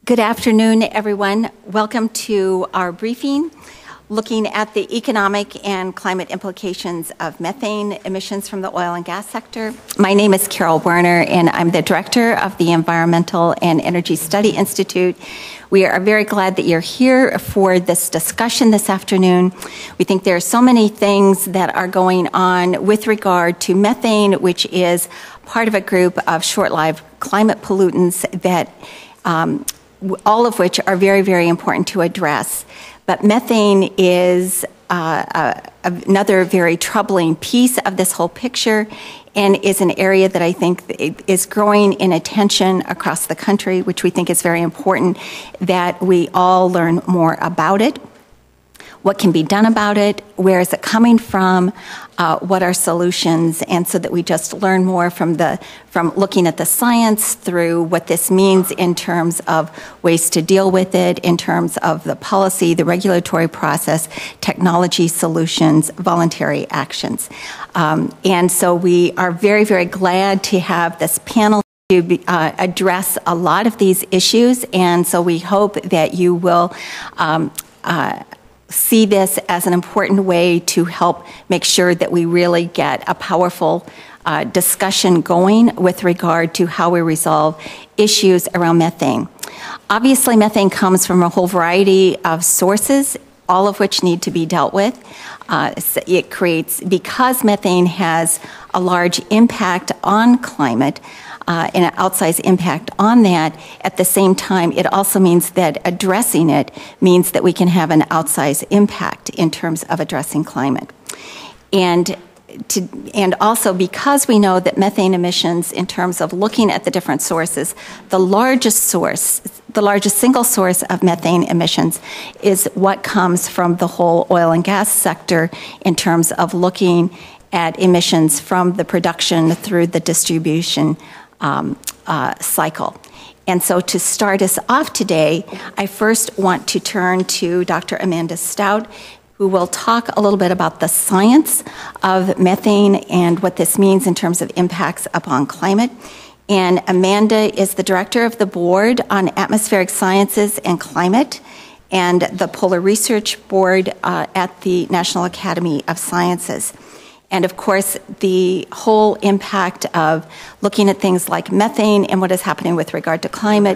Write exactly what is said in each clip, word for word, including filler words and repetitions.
Good afternoon, everyone. Welcome to our briefing looking at the economic and climate implications of methane emissions from the oil and gas sector. My name is Carol Werner, and I'm the director of the Environmental and Energy Study Institute. We are very glad that you're here for this discussion this afternoon. We think there are so many things that are going on with regard to methane, which is part of a group of short-lived climate pollutants that um, all of which are very, very important to address. But methane is uh, uh, another very troubling piece of this whole picture and is an area that I think is growing in attention across the country, which we think is very important that we all learn more about it. What can be done about it? Where is it coming from? Uh, what are solutions? And so that we just learn more from the from looking at the science through what this means in terms of ways to deal with it, in terms of the policy, the regulatory process, technology solutions, voluntary actions. Um, and so we are very, very glad to have this panel to be, uh, address a lot of these issues. And so we hope that you will um, uh, see this as an important way to help make sure that we really get a powerful uh, discussion going with regard to how we resolve issues around methane. Obviously, methane comes from a whole variety of sources, all of which need to be dealt with. Uh, it creates, because methane has a large impact on climate, Uh, and an outsized impact on that. At the same time, it also means that addressing it means that we can have an outsized impact in terms of addressing climate. And, to, and also because we know that methane emissions, in terms of looking at the different sources, the largest source, the largest single source of methane emissions is what comes from the whole oil and gas sector in terms of looking at emissions from the production through the distribution Um, uh, cycle. And so to start us off today, I first want to turn to Doctor Amanda Staudt, who will talk a little bit about the science of methane and what this means in terms of impacts upon climate. And Amanda is the director of the Board on Atmospheric Sciences and Climate and the Polar Research Board uh, at the National Academy of Sciences. And of course, the whole impact of looking at things like methane and what is happening with regard to climate.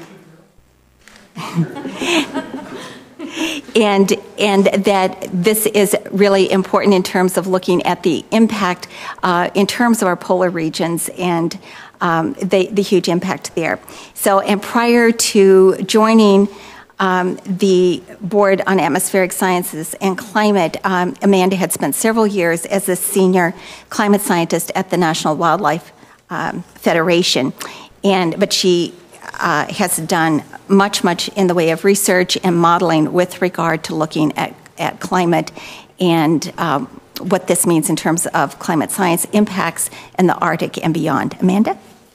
and, and that this is really important in terms of looking at the impact uh, in terms of our polar regions and um, the, the huge impact there. So, and prior to joining Um, the Board on Atmospheric Sciences and Climate, um, Amanda had spent several years as a senior climate scientist at the National Wildlife um, Federation, and but she uh, has done much, much in the way of research and modeling with regard to looking at, at climate and um, what this means in terms of climate science impacts in the Arctic and beyond. Amanda?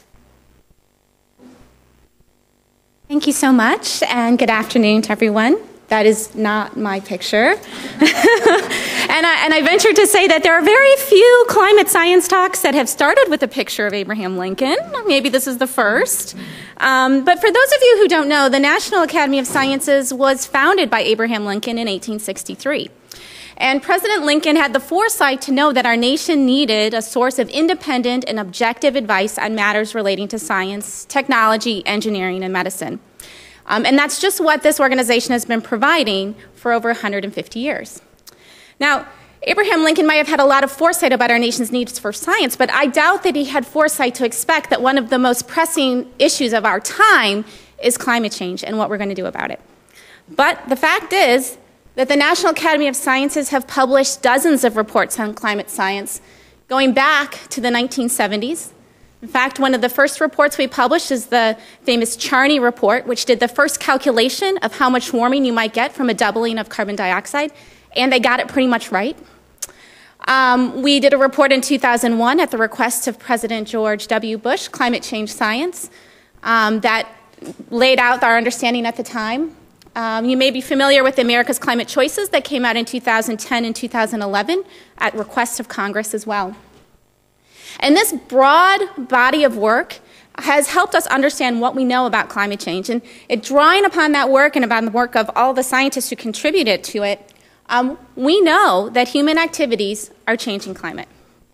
Thank you so much, and good afternoon to everyone. That is not my picture. and, I, and I venture to say that there are very few climate science talks that have started with a picture of Abraham Lincoln. Maybe this is the first. Um, but for those of you who don't know, the National Academy of Sciences was founded by Abraham Lincoln in eighteen sixty-three. And President Lincoln had the foresight to know that our nation needed a source of independent and objective advice on matters relating to science, technology, engineering, and medicine. Um, and that's just what this organization has been providing for over one hundred fifty years. Now, Abraham Lincoln might have had a lot of foresight about our nation's needs for science, but I doubt that he had foresight to expect that one of the most pressing issues of our time is climate change and what we're going to do about it. But the fact is that the National Academy of Sciences have published dozens of reports on climate science going back to the nineteen seventies. In fact, one of the first reports we published is the famous Charney report, which did the first calculation of how much warming you might get from a doubling of carbon dioxide, and they got it pretty much right. Um, we did a report in two thousand one at the request of President George W. Bush, Climate Change Science, um, that laid out our understanding at the time. Um, you may be familiar with America's Climate Choices that came out in two thousand ten and two thousand eleven at request of Congress as well. And this broad body of work has helped us understand what we know about climate change. And it, drawing upon that work and upon the work of all the scientists who contributed to it, um, we know that human activities are changing climate.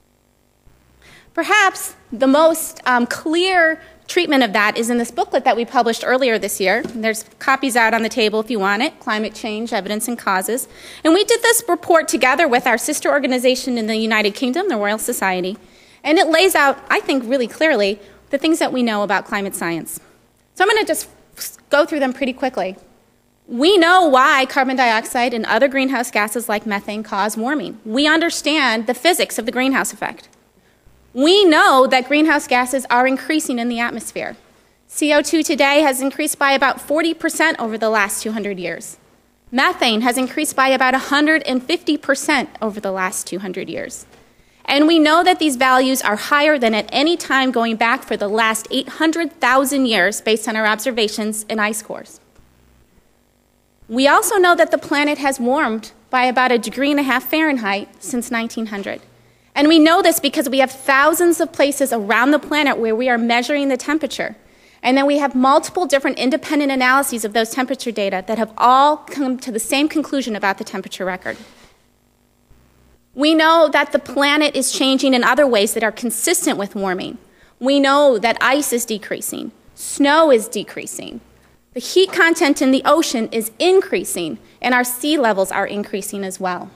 Perhaps the most um, clear treatment of that is in this booklet that we published earlier this year. And there's copies out on the table if you want it, Climate Change, Evidence and Causes. And we did this report together with our sister organization in the United Kingdom, the Royal Society. And it lays out, I think, really clearly the things that we know about climate science. So I'm going to just go through them pretty quickly. We know why carbon dioxide and other greenhouse gases like methane cause warming. We understand the physics of the greenhouse effect. We know that greenhouse gases are increasing in the atmosphere. C O two today has increased by about forty percent over the last two hundred years. Methane has increased by about one hundred fifty percent over the last two hundred years. And we know that these values are higher than at any time going back for the last eight hundred thousand years based on our observations in ice cores. We also know that the planet has warmed by about a degree and a half Fahrenheit since nineteen hundred. And we know this because we have thousands of places around the planet where we are measuring the temperature. And then we have multiple different independent analyses of those temperature data that have all come to the same conclusion about the temperature record. We know that the planet is changing in other ways that are consistent with warming. We know that ice is decreasing, snow is decreasing, the heat content in the ocean is increasing, and our sea levels are increasing as well.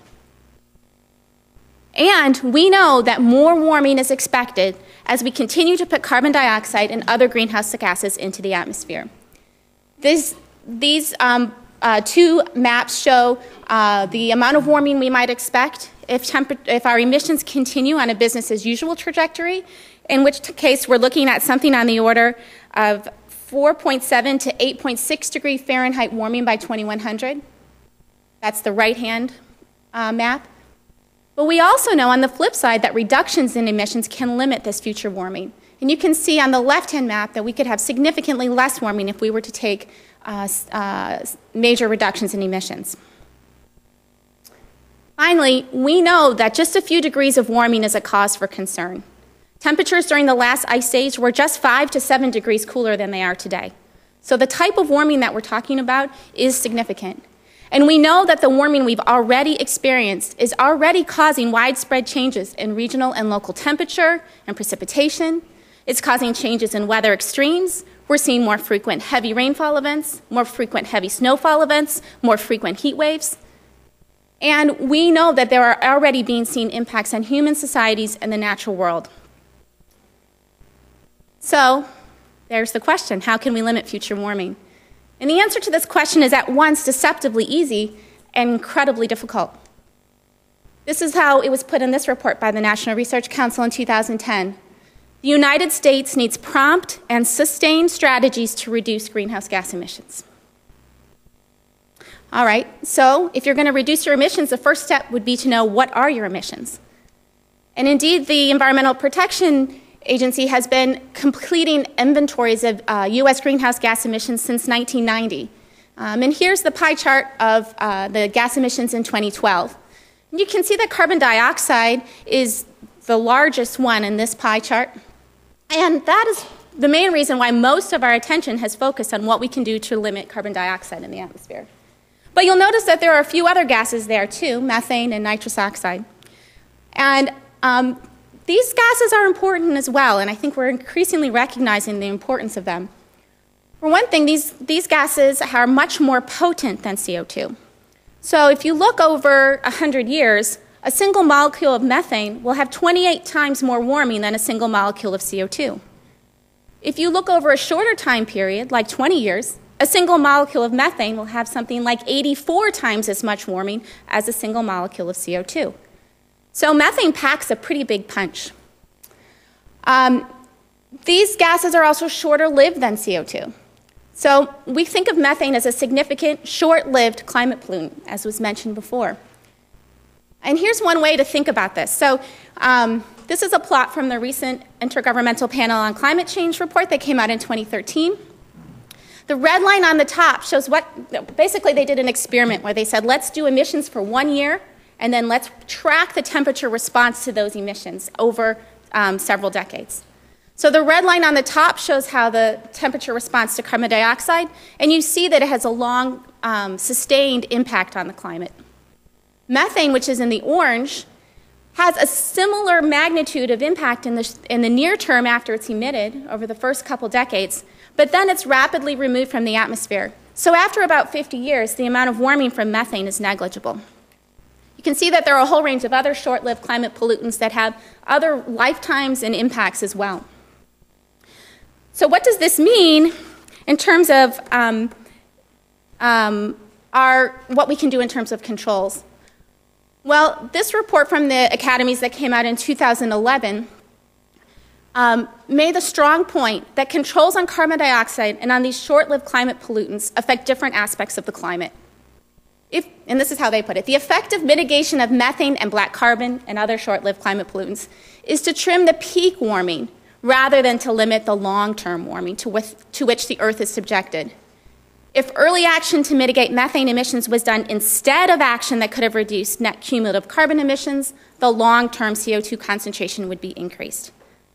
And we know that more warming is expected as we continue to put carbon dioxide and other greenhouse gases into the atmosphere. This, these um, uh, two maps show uh, the amount of warming we might expect if, if our emissions continue on a business as usual trajectory, in which case we're looking at something on the order of four point seven to eight point six degree Fahrenheit warming by twenty-one hundred. That's the right-hand uh, map. But we also know on the flip side that reductions in emissions can limit this future warming. And you can see on the left-hand map that we could have significantly less warming if we were to take uh, uh, major reductions in emissions. Finally, we know that just a few degrees of warming is a cause for concern. Temperatures during the last ice age were just five to seven degrees cooler than they are today. So the type of warming that we're talking about is significant. And we know that the warming we've already experienced is already causing widespread changes in regional and local temperature and precipitation. It's causing changes in weather extremes. We're seeing more frequent heavy rainfall events, more frequent heavy snowfall events, more frequent heat waves. And we know that there are already being seen impacts on human societies and the natural world. So there's the question, how can we limit future warming? And the answer to this question is at once deceptively easy and incredibly difficult. This is how it was put in this report by the National Research Council in two thousand ten. The United States needs prompt and sustained strategies to reduce greenhouse gas emissions. All right, so if you're going to reduce your emissions, the first step would be to know what are your emissions. And indeed, the Environmental Protection Agency has been completing inventories of uh, U S greenhouse gas emissions since nineteen ninety. Um, and here's the pie chart of uh, the gas emissions in twenty twelve. And you can see that carbon dioxide is the largest one in this pie chart. And that is the main reason why most of our attention has focused on what we can do to limit carbon dioxide in the atmosphere. But you'll notice that there are a few other gases there too, methane and nitrous oxide. And um, these gases are important as well, and I think we're increasingly recognizing the importance of them. For one thing, these, these gases are much more potent than C O two. So if you look over one hundred years, a single molecule of methane will have twenty-eight times more warming than a single molecule of C O two. If you look over a shorter time period, like twenty years, a single molecule of methane will have something like eighty-four times as much warming as a single molecule of C O two. So methane packs a pretty big punch. Um, these gases are also shorter lived than C O two. So we think of methane as a significant, short-lived climate pollutant, as was mentioned before. And here's one way to think about this. So um, this is a plot from the recent Intergovernmental Panel on Climate Change report that came out in twenty thirteen. The red line on the top shows what, basically they did an experiment where they said, let's do emissions for one year, and then let's track the temperature response to those emissions over um, several decades. So the red line on the top shows how the temperature responds to carbon dioxide, and you see that it has a long, um, sustained impact on the climate. Methane, which is in the orange, has a similar magnitude of impact in the, in the near term after it's emitted over the first couple decades, but then it's rapidly removed from the atmosphere. So after about fifty years, the amount of warming from methane is negligible. You can see that there are a whole range of other short-lived climate pollutants that have other lifetimes and impacts as well. So what does this mean in terms of um, um, our, what we can do in terms of controls? Well, this report from the academies that came out in two thousand eleven um, made the strong point that controls on carbon dioxide and on these short-lived climate pollutants affect different aspects of the climate. If, and this is how they put it, the effective mitigation of methane and black carbon and other short-lived climate pollutants is to trim the peak warming rather than to limit the long-term warming to, with, to which the Earth is subjected. If early action to mitigate methane emissions was done instead of action that could have reduced net cumulative carbon emissions, the long-term C O two concentration would be increased.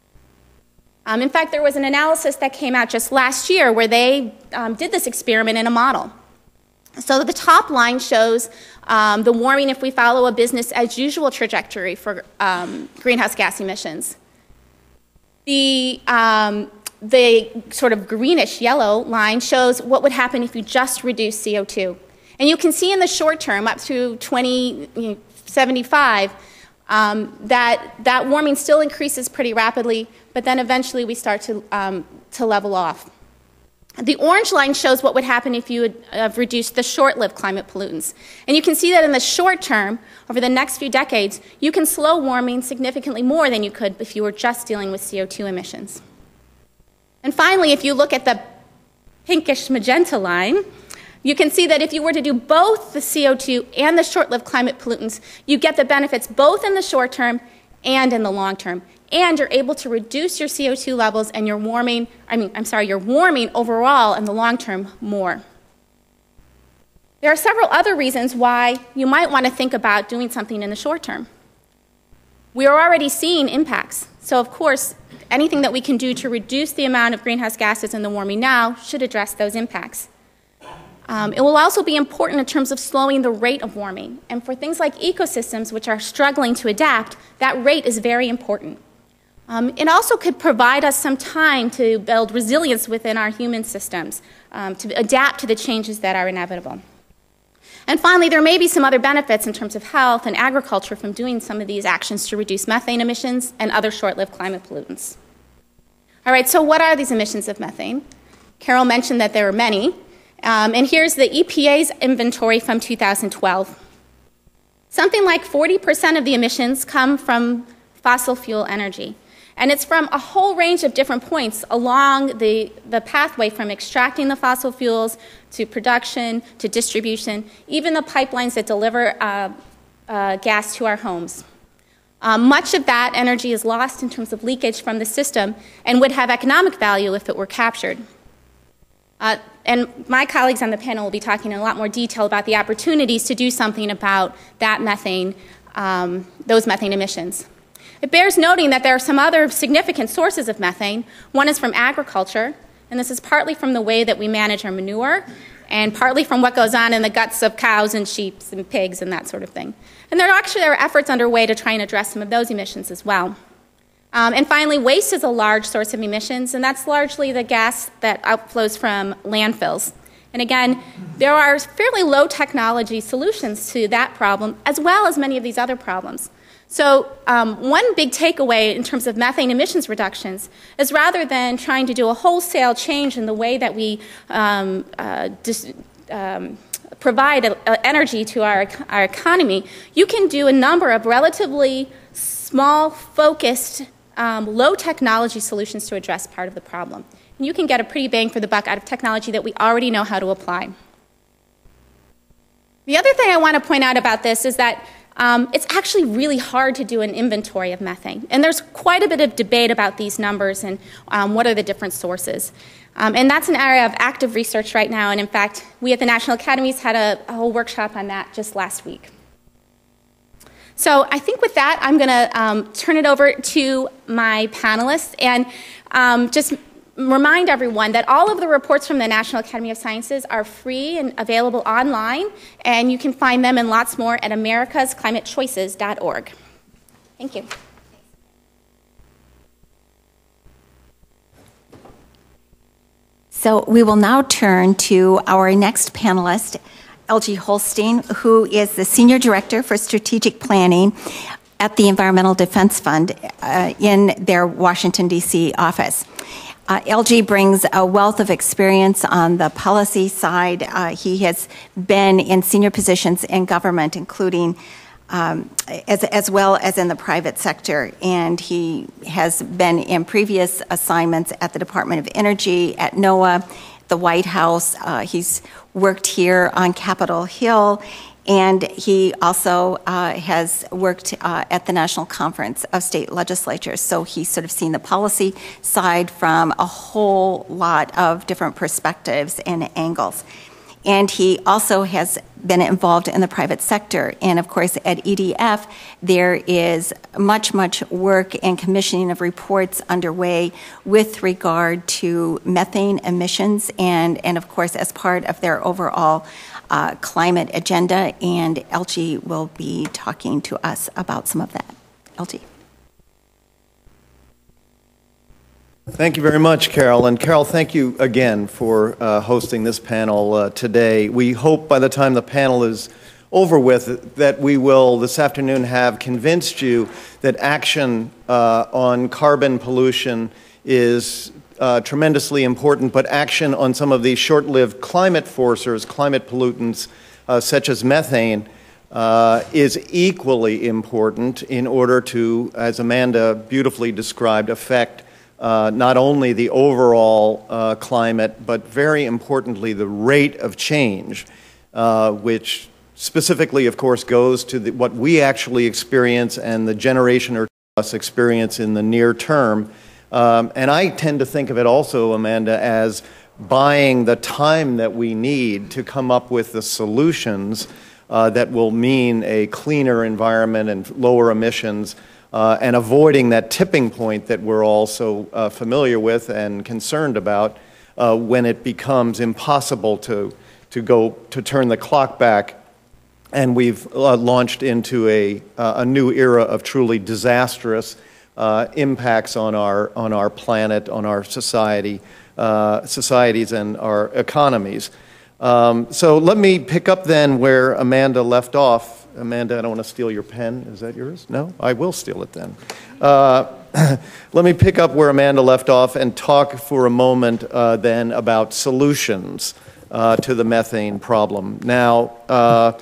Um, in fact, there was an analysis that came out just last year where they um, did this experiment in a model. So the top line shows um, the warming if we follow a business as usual trajectory for um, greenhouse gas emissions. The um, The sort of greenish yellow line shows what would happen if you just reduce C O two. And you can see in the short term, up to twenty seventy-five, um, that that warming still increases pretty rapidly, but then eventually we start to, um, to level off. The orange line shows what would happen if you would have reduced the short-lived climate pollutants. And you can see that in the short term, over the next few decades, you can slow warming significantly more than you could if you were just dealing with C O two emissions. And finally, if you look at the pinkish magenta line, you can see that if you were to do both the C O two and the short-lived climate pollutants, you get the benefits both in the short term and in the long term. And you're able to reduce your C O two levels and your warming, I mean, I'm sorry, your warming overall in the long term more. There are several other reasons why you might want to think about doing something in the short term. We are already seeing impacts. So of course, anything that we can do to reduce the amount of greenhouse gases in the warming now should address those impacts. Um, it will also be important in terms of slowing the rate of warming. And for things like ecosystems, which are struggling to adapt, that rate is very important. Um, it also could provide us some time to build resilience within our human systems, um, to adapt to the changes that are inevitable. And finally, there may be some other benefits in terms of health and agriculture from doing some of these actions to reduce methane emissions and other short-lived climate pollutants. All right, so what are these emissions of methane? Carol mentioned that there are many. Um, and here's the E P A's inventory from two thousand twelve. Something like forty percent of the emissions come from fossil fuel energy. And it's from a whole range of different points along the, the pathway from extracting the fossil fuels to production to distribution, even the pipelines that deliver uh, uh, gas to our homes. Uh, much of that energy is lost in terms of leakage from the system and would have economic value if it were captured. Uh, and my colleagues on the panel will be talking in a lot more detail about the opportunities to do something about that methane, um, those methane emissions. It bears noting that there are some other significant sources of methane. One is from agriculture, and this is partly from the way that we manage our manure, and partly from what goes on in the guts of cows and sheep and pigs and that sort of thing. And there are actually there are efforts underway to try and address some of those emissions as well. Um, and finally, waste is a large source of emissions, and that's largely the gas that outflows from landfills. And again, there are fairly low technology solutions to that problem, as well as many of these other problems. So um, one big takeaway in terms of methane emissions reductions is rather than trying to do a wholesale change in the way that we um, uh, dis, um, provide a, a energy to our, our economy, you can do a number of relatively small, focused, um, low technology solutions to address part of the problem. And you can get a pretty bang for the buck out of technology that we already know how to apply. The other thing I want to point out about this is that Um, it's actually really hard to do an inventory of methane. And there's quite a bit of debate about these numbers and um, what are the different sources. Um, and that's an area of active research right now. And in fact, we at the National Academies had a, a whole workshop on that just last week. So I think with that, I'm going to um, turn it over to my panelists and um, just remind everyone that all of the reports from the National Academy of Sciences are free and available online, and you can find them and lots more at americas climate choices dot org. Thank you. So we will now turn to our next panelist, L G Holstein, who is the Senior Director for Strategic Planning at the Environmental Defense Fund uh, in their Washington, D C office. Uh, L G brings a wealth of experience on the policy side. Uh, he has been in senior positions in government, including um, as, as well as in the private sector. And he has been in previous assignments at the Department of Energy, at NOAA, the White House. Uh, he's worked here on Capitol Hill. And he also uh, has worked uh, at the National Conference of State Legislatures. So he's sort of seen the policy side from a whole lot of different perspectives and angles. And he also has been involved in the private sector. And of course, at E D F, there is much, much work and commissioning of reports underway with regard to methane emissions and, and of course, as part of their overall Uh, climate agenda, and L G will be talking to us about some of that. L G. Thank you very much, Carol. And Carol, thank you again for uh, hosting this panel uh, today. We hope by the time the panel is over with that we will this afternoon have convinced you that action uh, on carbon pollution is Uh, tremendously important, but action on some of these short-lived climate forcers, climate pollutants, uh, such as methane, uh, is equally important in order to, as Amanda beautifully described, affect uh, not only the overall uh, climate, but very importantly, the rate of change, uh, which specifically, of course, goes to the, what we actually experience and the generation or us experience in the near term. Um, and I tend to think of it also, Amanda, as buying the time that we need to come up with the solutions uh, that will mean a cleaner environment and lower emissions, uh, and avoiding that tipping point that we're all so uh, familiar with and concerned about uh, when it becomes impossible to, to go to turn the clock back. And we've uh, launched into a, uh, a new era of truly disastrous Uh, impacts on our on our planet, on our society, uh, societies, and our economies. Um, so let me pick up then where Amanda left off. Amanda, I don't want to steal your pen. Is that yours? No, I will steal it then. Uh, let me pick up where Amanda left off and talk for a moment uh, then about solutions uh, to the methane problem. Now, uh,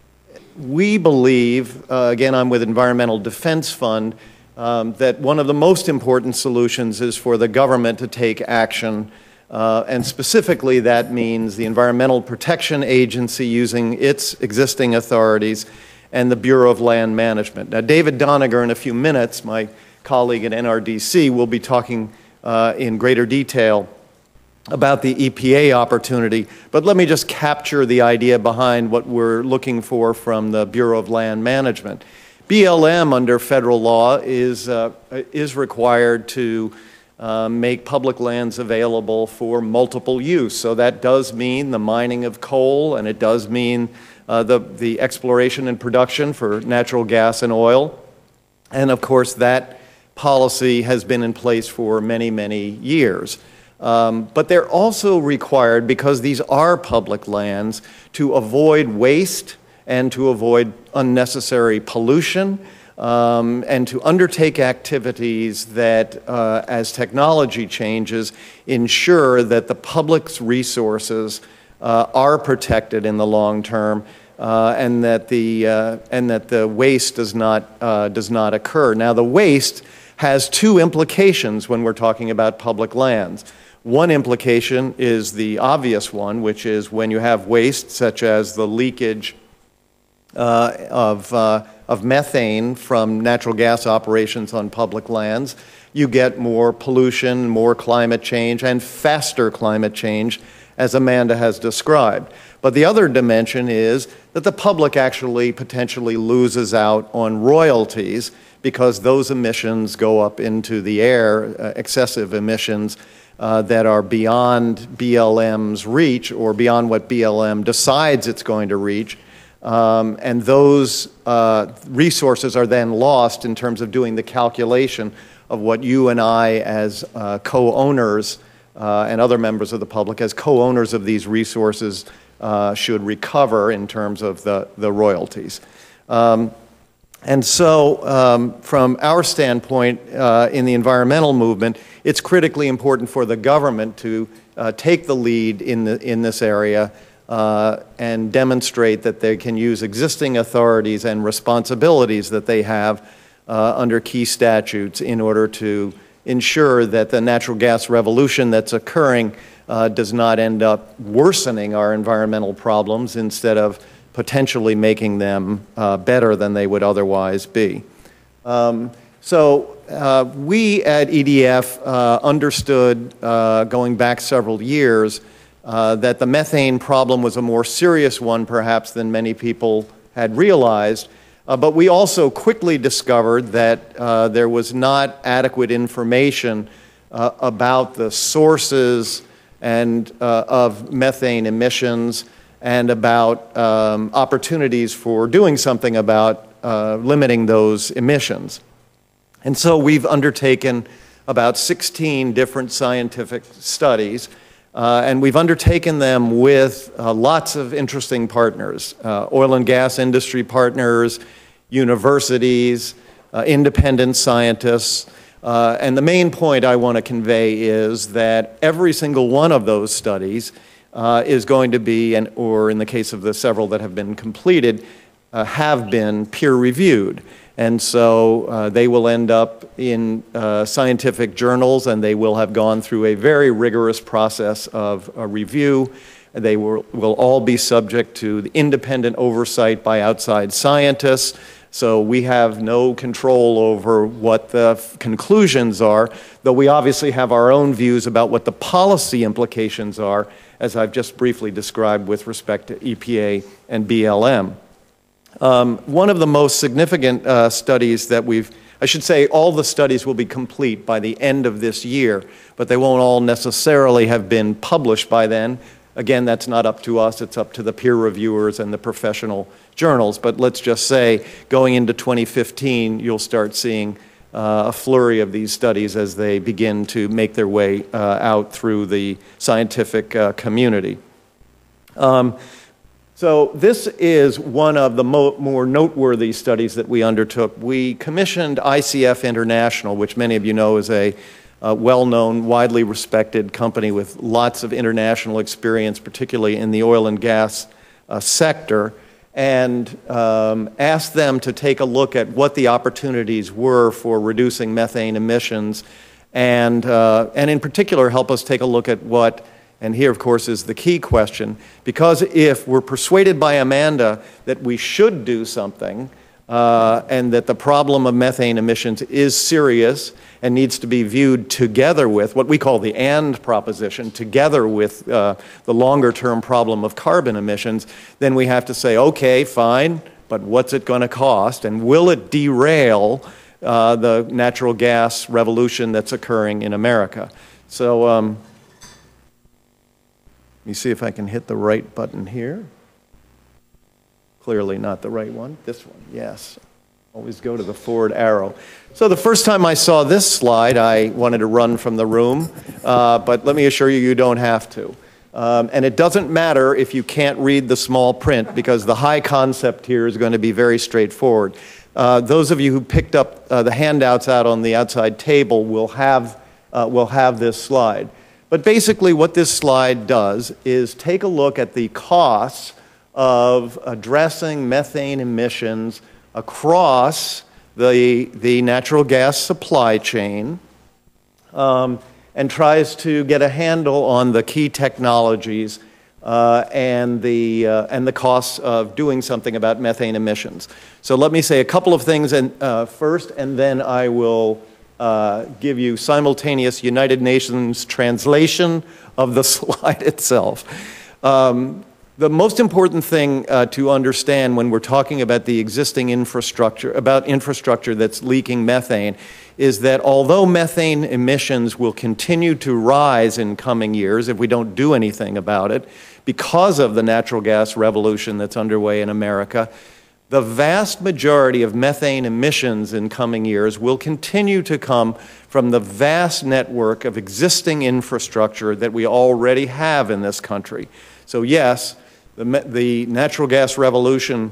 we believe, uh, again, I'm with Environmental Defense Fund. Um, that one of the most important solutions is for the government to take action, uh, and specifically that means the Environmental Protection Agency using its existing authorities and the Bureau of Land Management. Now, David Doniger in a few minutes, my colleague at N R D C, will be talking uh, in greater detail about the E P A opportunity, but let me just capture the idea behind what we're looking for from the Bureau of Land Management. B L M under federal law is, uh, is required to uh, make public lands available for multiple use. So that does mean the mining of coal, and it does mean uh, the, the exploration and production for natural gas and oil. And of course, that policy has been in place for many, many years. Um, but they're also required, because these are public lands, to avoid waste and to avoid unnecessary pollution, um, and to undertake activities that, uh, as technology changes, ensure that the public's resources uh, are protected in the long term, uh, and that the uh, and that the waste does not uh, does not occur. Now, the waste has two implications when we're talking about public lands. One implication is the obvious one, which is when you have waste such as the leakage Uh, of, uh, of methane from natural gas operations on public lands, you get more pollution, more climate change, and faster climate change, as Amanda has described. But the other dimension is that the public actually potentially loses out on royalties because those emissions go up into the air, uh, excessive emissions uh, that are beyond B L M's reach or beyond what B L M decides it's going to reach. Um, and those uh, resources are then lost in terms of doing the calculation of what you and I as uh, co-owners uh, and other members of the public as co-owners of these resources uh, should recover in terms of the, the royalties. Um, and so um, from our standpoint uh, in the environmental movement, it's critically important for the government to uh, take the lead in, the, in this area Uh, and demonstrate that they can use existing authorities and responsibilities that they have uh, under key statutes in order to ensure that the natural gas revolution that's occurring uh, does not end up worsening our environmental problems instead of potentially making them uh, better than they would otherwise be. Um, so uh, we at E D F uh, understood uh, going back several years Uh, that the methane problem was a more serious one, perhaps, than many people had realized. Uh, but we also quickly discovered that uh, there was not adequate information uh, about the sources and, uh, of methane emissions and about um, opportunities for doing something about uh, limiting those emissions. And so we've undertaken about sixteen different scientific studies. Uh, and we've undertaken them with uh, lots of interesting partners, uh, oil and gas industry partners, universities, uh, independent scientists. Uh, and the main point I want to convey is that every single one of those studies uh, is going to be, and, or in the case of the several that have been completed, uh, have been peer-reviewed. And so uh, they will end up in uh, scientific journals, and they will have gone through a very rigorous process of a review. They will, will all be subject to the independent oversight by outside scientists. So we have no control over what the conclusions are, though we obviously have our own views about what the policy implications are, as I've just briefly described with respect to E P A and B L M. Um, one of the most significant uh, studies that we've, I should say all the studies will be complete by the end of this year, but they won't all necessarily have been published by then. Again, that's not up to us, it's up to the peer reviewers and the professional journals. But let's just say, going into twenty fifteen, you'll start seeing uh, a flurry of these studies as they begin to make their way uh, out through the scientific uh, community. Um, So this is one of the mo more noteworthy studies that we undertook. We commissioned I C F International, which many of you know is a uh, well-known, widely respected company with lots of international experience, particularly in the oil and gas uh, sector, and um, asked them to take a look at what the opportunities were for reducing methane emissions, and, uh, and in particular help us take a look at what, and here, of course, is the key question, because if we're persuaded by Amanda that we should do something uh, and that the problem of methane emissions is serious and needs to be viewed together with what we call the and proposition, together with uh, the longer-term problem of carbon emissions, then we have to say, okay, fine, but what's it going to cost, and will it derail uh, the natural gas revolution that's occurring in America? So, um, let me see if I can hit the right button here. Clearly not the right one. This one, yes. Always go to the forward arrow. So the first time I saw this slide, I wanted to run from the room, uh, but let me assure you, you don't have to. Um, and it doesn't matter if you can't read the small print, because the high concept here is going to be very straightforward. Uh, those of you who picked up uh, the handouts out on the outside table will have, uh, will have this slide. But basically what this slide does is take a look at the costs of addressing methane emissions across the, the natural gas supply chain, um, and tries to get a handle on the key technologies uh, and, the, uh, and the costs of doing something about methane emissions. So let me say a couple of things and, uh, first, and then I will uh, give you simultaneous United Nations translation of the slide itself. Um, the most important thing uh, to understand when we're talking about the existing infrastructure, about infrastructure that's leaking methane, is that although methane emissions will continue to rise in coming years if we don't do anything about it, because of the natural gas revolution that's underway in America, the vast majority of methane emissions in coming years will continue to come from the vast network of existing infrastructure that we already have in this country. So yes, the, the natural gas revolution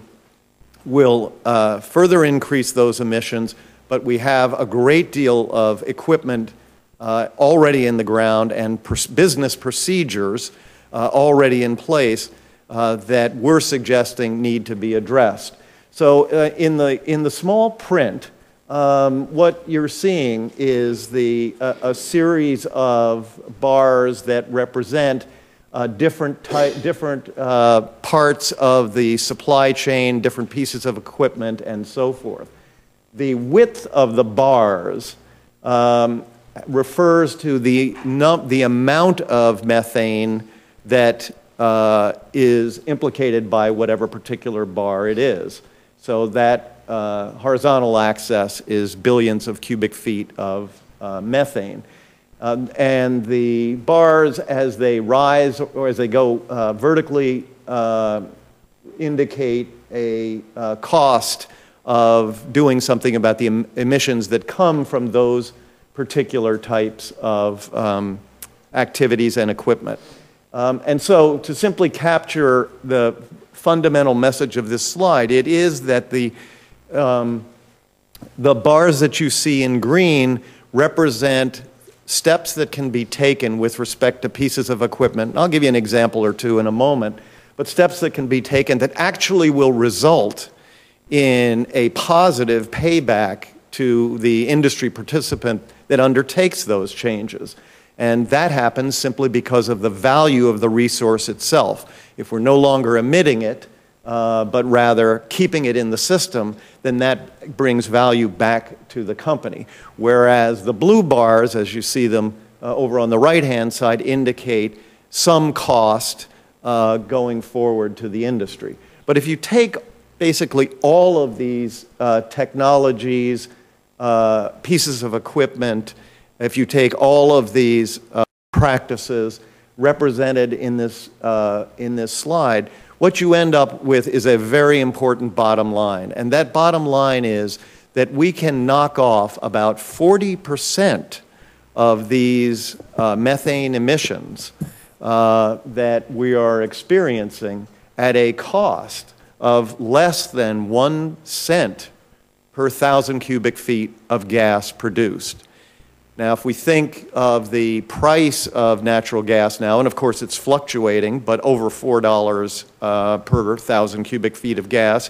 will uh, further increase those emissions, but we have a great deal of equipment uh, already in the ground and pr- business procedures uh, already in place uh, that we're suggesting need to be addressed. So uh, in, the, in the small print, um, what you're seeing is the, uh, a series of bars that represent uh, different, type, different uh, parts of the supply chain, different pieces of equipment, and so forth. The width of the bars um, refers to the, num the amount of methane that uh, is implicated by whatever particular bar it is. So that uh, horizontal axis is billions of cubic feet of uh, methane. Um, and the bars, as they rise or as they go uh, vertically, uh, indicate a uh, cost of doing something about the em emissions that come from those particular types of um, activities and equipment. Um, and so to simply capture the fundamental message of this slide, it is that the, um, the bars that you see in green represent steps that can be taken with respect to pieces of equipment. I'll give you an example or two in a moment, but steps that can be taken that actually will result in a positive payback to the industry participant that undertakes those changes. And that happens simply because of the value of the resource itself. If we're no longer emitting it, uh, but rather keeping it in the system, then that brings value back to the company. Whereas the blue bars, as you see them uh, over on the right-hand side, indicate some cost uh, going forward to the industry. But if you take basically all of these uh, technologies, uh, pieces of equipment, if you take all of these uh, practices represented in this, uh, in this slide, what you end up with is a very important bottom line. And that bottom line is that we can knock off about forty percent of these uh, methane emissions uh, that we are experiencing at a cost of less than one cent per thousand cubic feet of gas produced. Now, if we think of the price of natural gas now, and of course it's fluctuating, but over four dollars uh, per thousand cubic feet of gas,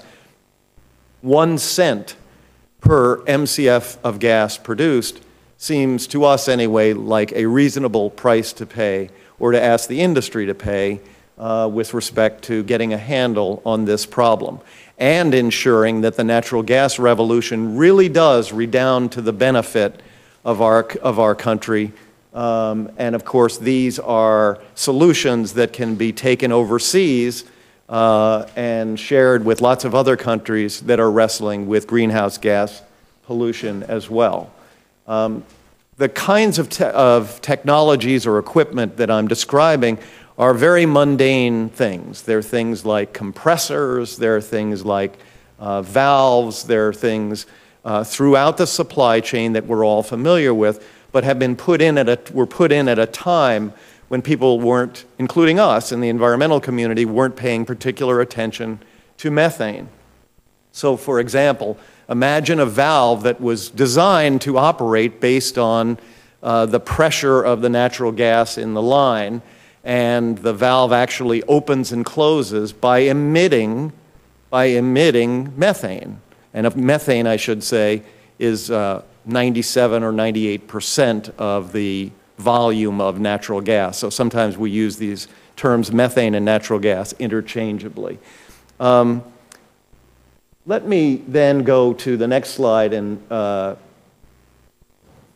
one cent per M C F of gas produced seems to us anyway like a reasonable price to pay, or to ask the industry to pay uh, with respect to getting a handle on this problem, and ensuring that the natural gas revolution really does redound to the benefit of our, of our country. Um, and of course, these are solutions that can be taken overseas uh, and shared with lots of other countries that are wrestling with greenhouse gas pollution as well. Um, the kinds of, te of technologies or equipment that I'm describing are very mundane things. They're things like compressors, there are things like uh, valves, there are things Uh, throughout the supply chain that we're all familiar with, but have been put in at a, were put in at a time when people weren't, including us in the environmental community, weren't paying particular attention to methane. So, for example, imagine a valve that was designed to operate based on uh, the pressure of the natural gas in the line, and the valve actually opens and closes by emitting, by emitting methane. And of methane, I should say, is uh, ninety-seven or ninety-eight percent of the volume of natural gas. So sometimes we use these terms, methane and natural gas, interchangeably. Um, let me then go to the next slide and uh,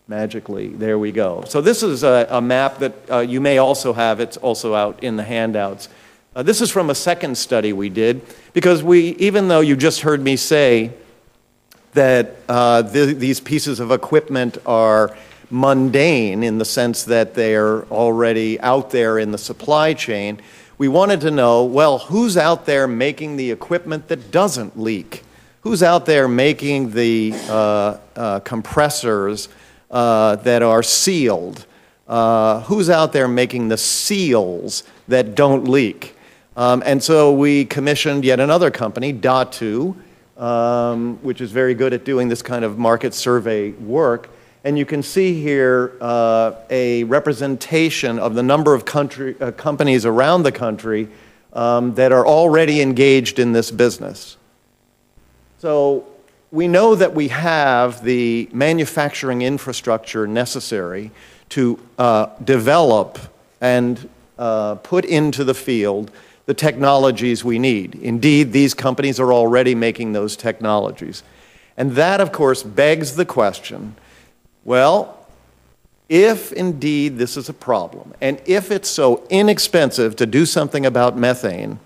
magically, there we go. So this is a, a map that uh, you may also have. It's also out in the handouts. Uh, this is from a second study we did, because we, even though you just heard me say that uh, th these pieces of equipment are mundane in the sense that they're already out there in the supply chain, we wanted to know, well, who's out there making the equipment that doesn't leak? Who's out there making the uh, uh, compressors uh, that are sealed? Uh, who's out there making the seals that don't leak? Um, and so we commissioned yet another company, Staudt, um, which is very good at doing this kind of market survey work. And you can see here uh, a representation of the number of country, uh, companies around the country um, that are already engaged in this business. So we know that we have the manufacturing infrastructure necessary to uh, develop and uh, put into the field the technologies we need. Indeed, these companies are already making those technologies. And that, of course, begs the question, well, if indeed this is a problem, and if it's so inexpensive to do something about methane,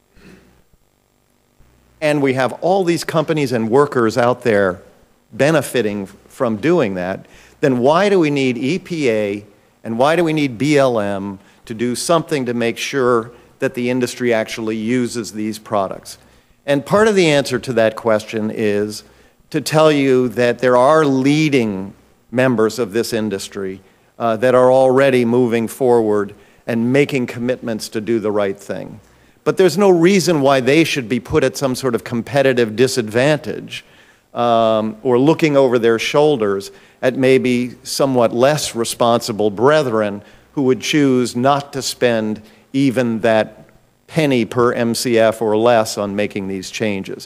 and we have all these companies and workers out there benefiting from doing that, then why do we need E P A and why do we need B L M to do something to make sure that the industry actually uses these products? And part of the answer to that question is to tell you that there are leading members of this industry uh, that are already moving forward and making commitments to do the right thing. But there's no reason why they should be put at some sort of competitive disadvantage um, or looking over their shoulders at maybe somewhat less responsible brethren who would choose not to spend even that penny per M C F or less on making these changes.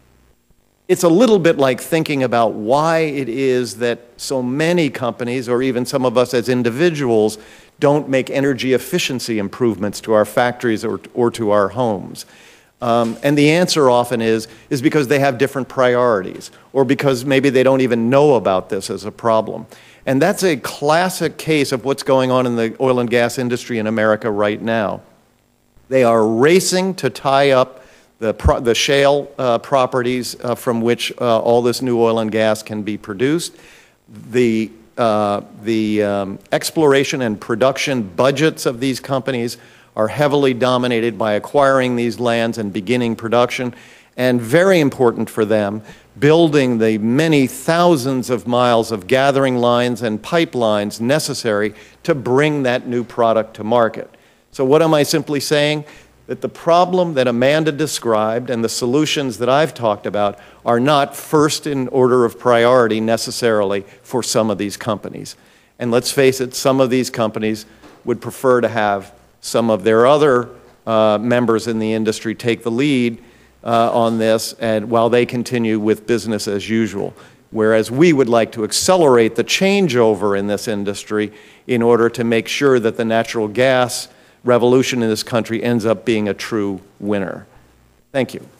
It's a little bit like thinking about why it is that so many companies, or even some of us as individuals, don't make energy efficiency improvements to our factories or, or to our homes. Um, and the answer often is, is because they have different priorities, or because maybe they don't even know about this as a problem. And that's a classic case of what's going on in the oil and gas industry in America right now. They are racing to tie up the, pro the shale uh, properties uh, from which uh, all this new oil and gas can be produced. The, uh, the um, exploration and production budgets of these companies are heavily dominated by acquiring these lands and beginning production, and very important for them, building the many thousands of miles of gathering lines and pipelines necessary to bring that new product to market. So what am I simply saying? That the problem that Amanda described and the solutions that I've talked about are not first in order of priority necessarily for some of these companies. And let's face it, some of these companies would prefer to have some of their other uh, members in the industry take the lead uh, on this, and while they continue with business as usual. Whereas we would like to accelerate the changeover in this industry in order to make sure that the natural gas revolution in this country ends up being a true winner. Thank you.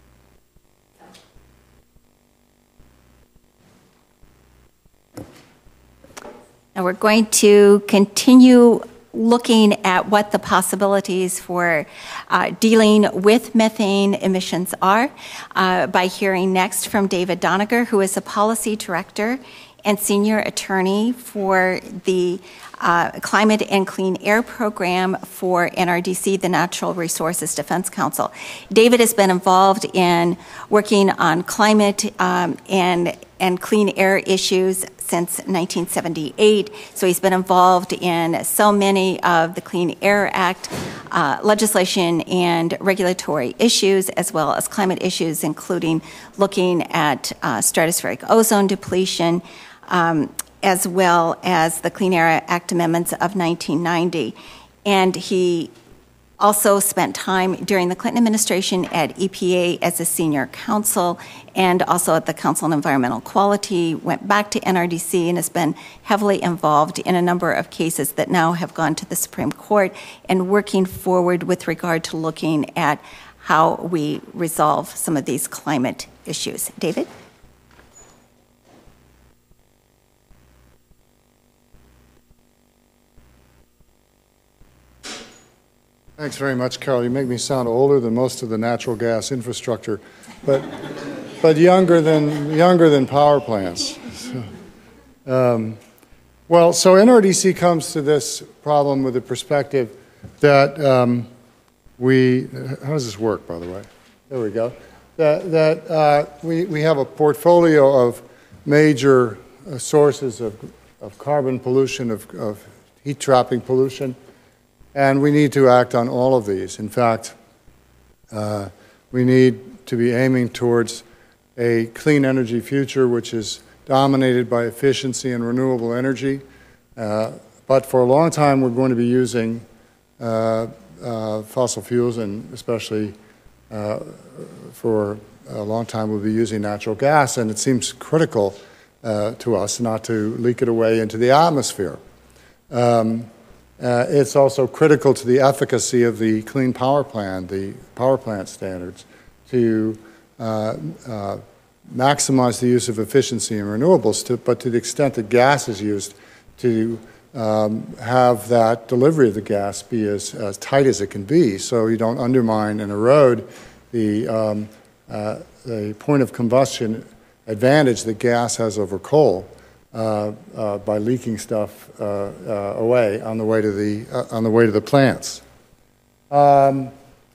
Now we're going to continue looking at what the possibilities for uh, dealing with methane emissions are uh, by hearing next from David Doniger, who is a policy director and senior attorney for the uh, Climate and Clean Air Program for N R D C, the Natural Resources Defense Council. David has been involved in working on climate um, and, and clean air issues since nineteen seventy-eight, so he's been involved in so many of the Clean Air Act uh, legislation and regulatory issues, as well as climate issues, including looking at uh, stratospheric ozone depletion, um, as well as the Clean Air Act amendments of nineteen ninety. And he also spent time during the Clinton administration at E P A as a senior counsel, and also at the Council on Environmental Quality, went back to N R D C and has been heavily involved in a number of cases that now have gone to the Supreme Court, and working forward with regard to looking at how we resolve some of these climate issues. David? Thanks very much, Carol. You make me sound older than most of the natural gas infrastructure, but but younger than younger than power plants. So, um, well, so N R D C comes to this problem with the perspective that um, we. How does this work, by the way? There we go. That that uh, we we have a portfolio of major uh, sources of of carbon pollution, of, of heat trapping pollution. And we need to act on all of these. In fact, uh, we need to be aiming towards a clean energy future which is dominated by efficiency and renewable energy. Uh, but for a long time, we're going to be using uh, uh, fossil fuels, and especially uh, for a long time, we'll be using natural gas. And it seems critical uh, to us not to leak it away into the atmosphere. Um, Uh, it's also critical to the efficacy of the Clean Power Plan, the power plant standards, to uh, uh, maximize the use of efficiency and renewables, to, but to the extent that gas is used, to um, have that delivery of the gas be as, as tight as it can be, so you don't undermine and erode the, um, uh, the point of combustion advantage that gas has over coal. Uh, uh, by leaking stuff uh, uh, away on the way to the uh, on the way to the plants. Um,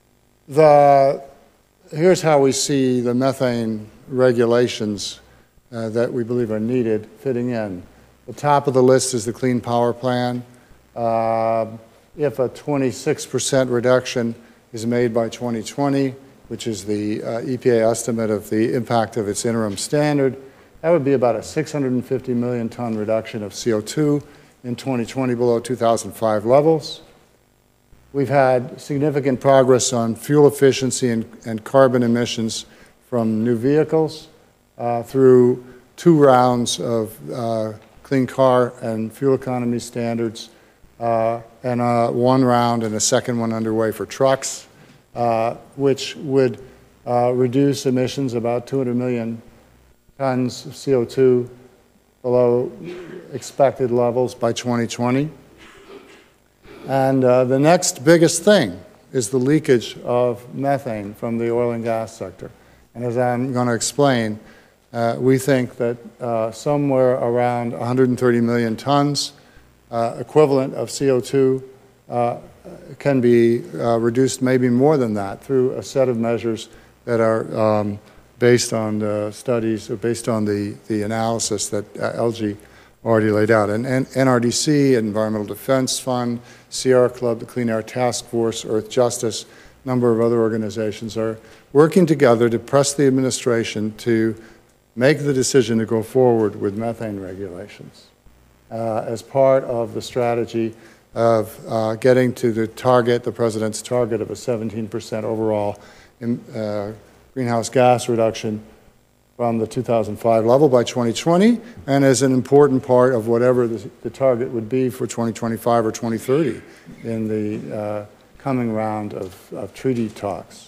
the here's how we see the methane regulations uh, that we believe are needed fitting in. The top of the list is the Clean Power Plan. Uh, if a twenty-six percent reduction is made by twenty twenty, which is the uh, E P A estimate of the impact of its interim standard, that would be about a six hundred fifty million ton reduction of C O two in twenty twenty below two thousand five levels. We've had significant progress on fuel efficiency and, and carbon emissions from new vehicles uh, through two rounds of uh, clean car and fuel economy standards, uh, and uh, one round and a second one underway for trucks, uh, which would uh, reduce emissions about two hundred million tons of C O two below expected levels by twenty twenty. And uh, the next biggest thing is the leakage of methane from the oil and gas sector. And as I'm going to explain, uh, we think that uh, somewhere around one hundred thirty million tons uh, equivalent of C O two uh, can be uh, reduced maybe more than that through a set of measures that are um, based on the studies, or based on the, the analysis that uh, L G already laid out. And, and N R D C, Environmental Defense Fund, Sierra Club, the Clean Air Task Force, Earth Justice, a number of other organizations are working together to press the administration to make the decision to go forward with methane regulations uh, as part of the strategy of uh, getting to the target, the President's target of a seventeen percent overall in, uh, greenhouse gas reduction from the two thousand five level by twenty twenty, and as an important part of whatever the, the target would be for twenty twenty-five or twenty thirty in the uh, coming round of, of treaty talks.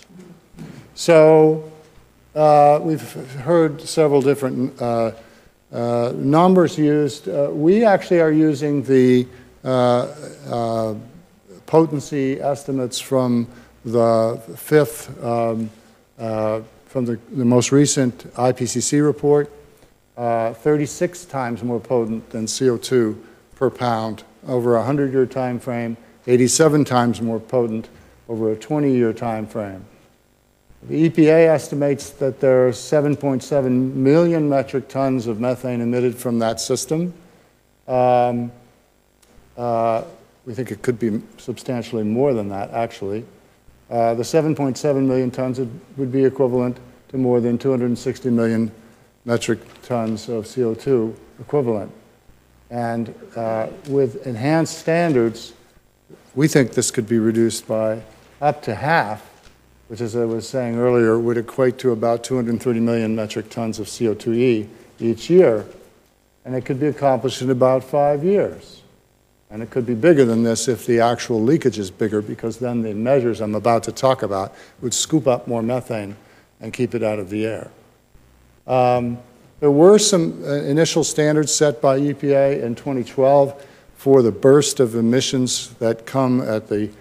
So uh, we've heard several different uh, uh, numbers used. Uh, we actually are using the uh, uh, potency estimates from the fifth um, Uh, from the, the most recent I P C C report, uh, thirty-six times more potent than C O two per pound over a hundred-year time frame, eighty-seven times more potent over a twenty-year time frame. The E P A estimates that there are seven point seven million metric tons of methane emitted from that system. Um, uh, we think it could be substantially more than that, actually. Uh, the seven point seven million tons would be equivalent to more than two hundred sixty million metric tons of C O two equivalent. And uh, with enhanced standards, we think this could be reduced by up to half, which, as I was saying earlier, would equate to about two hundred thirty million metric tons of C O two E each year. And it could be accomplished in about five years. And it could be bigger than this if the actual leakage is bigger, because then the measures I'm about to talk about would scoop up more methane and keep it out of the air. Um, there were some uh, initial standards set by E P A in twenty twelve for the burst of emissions that come at the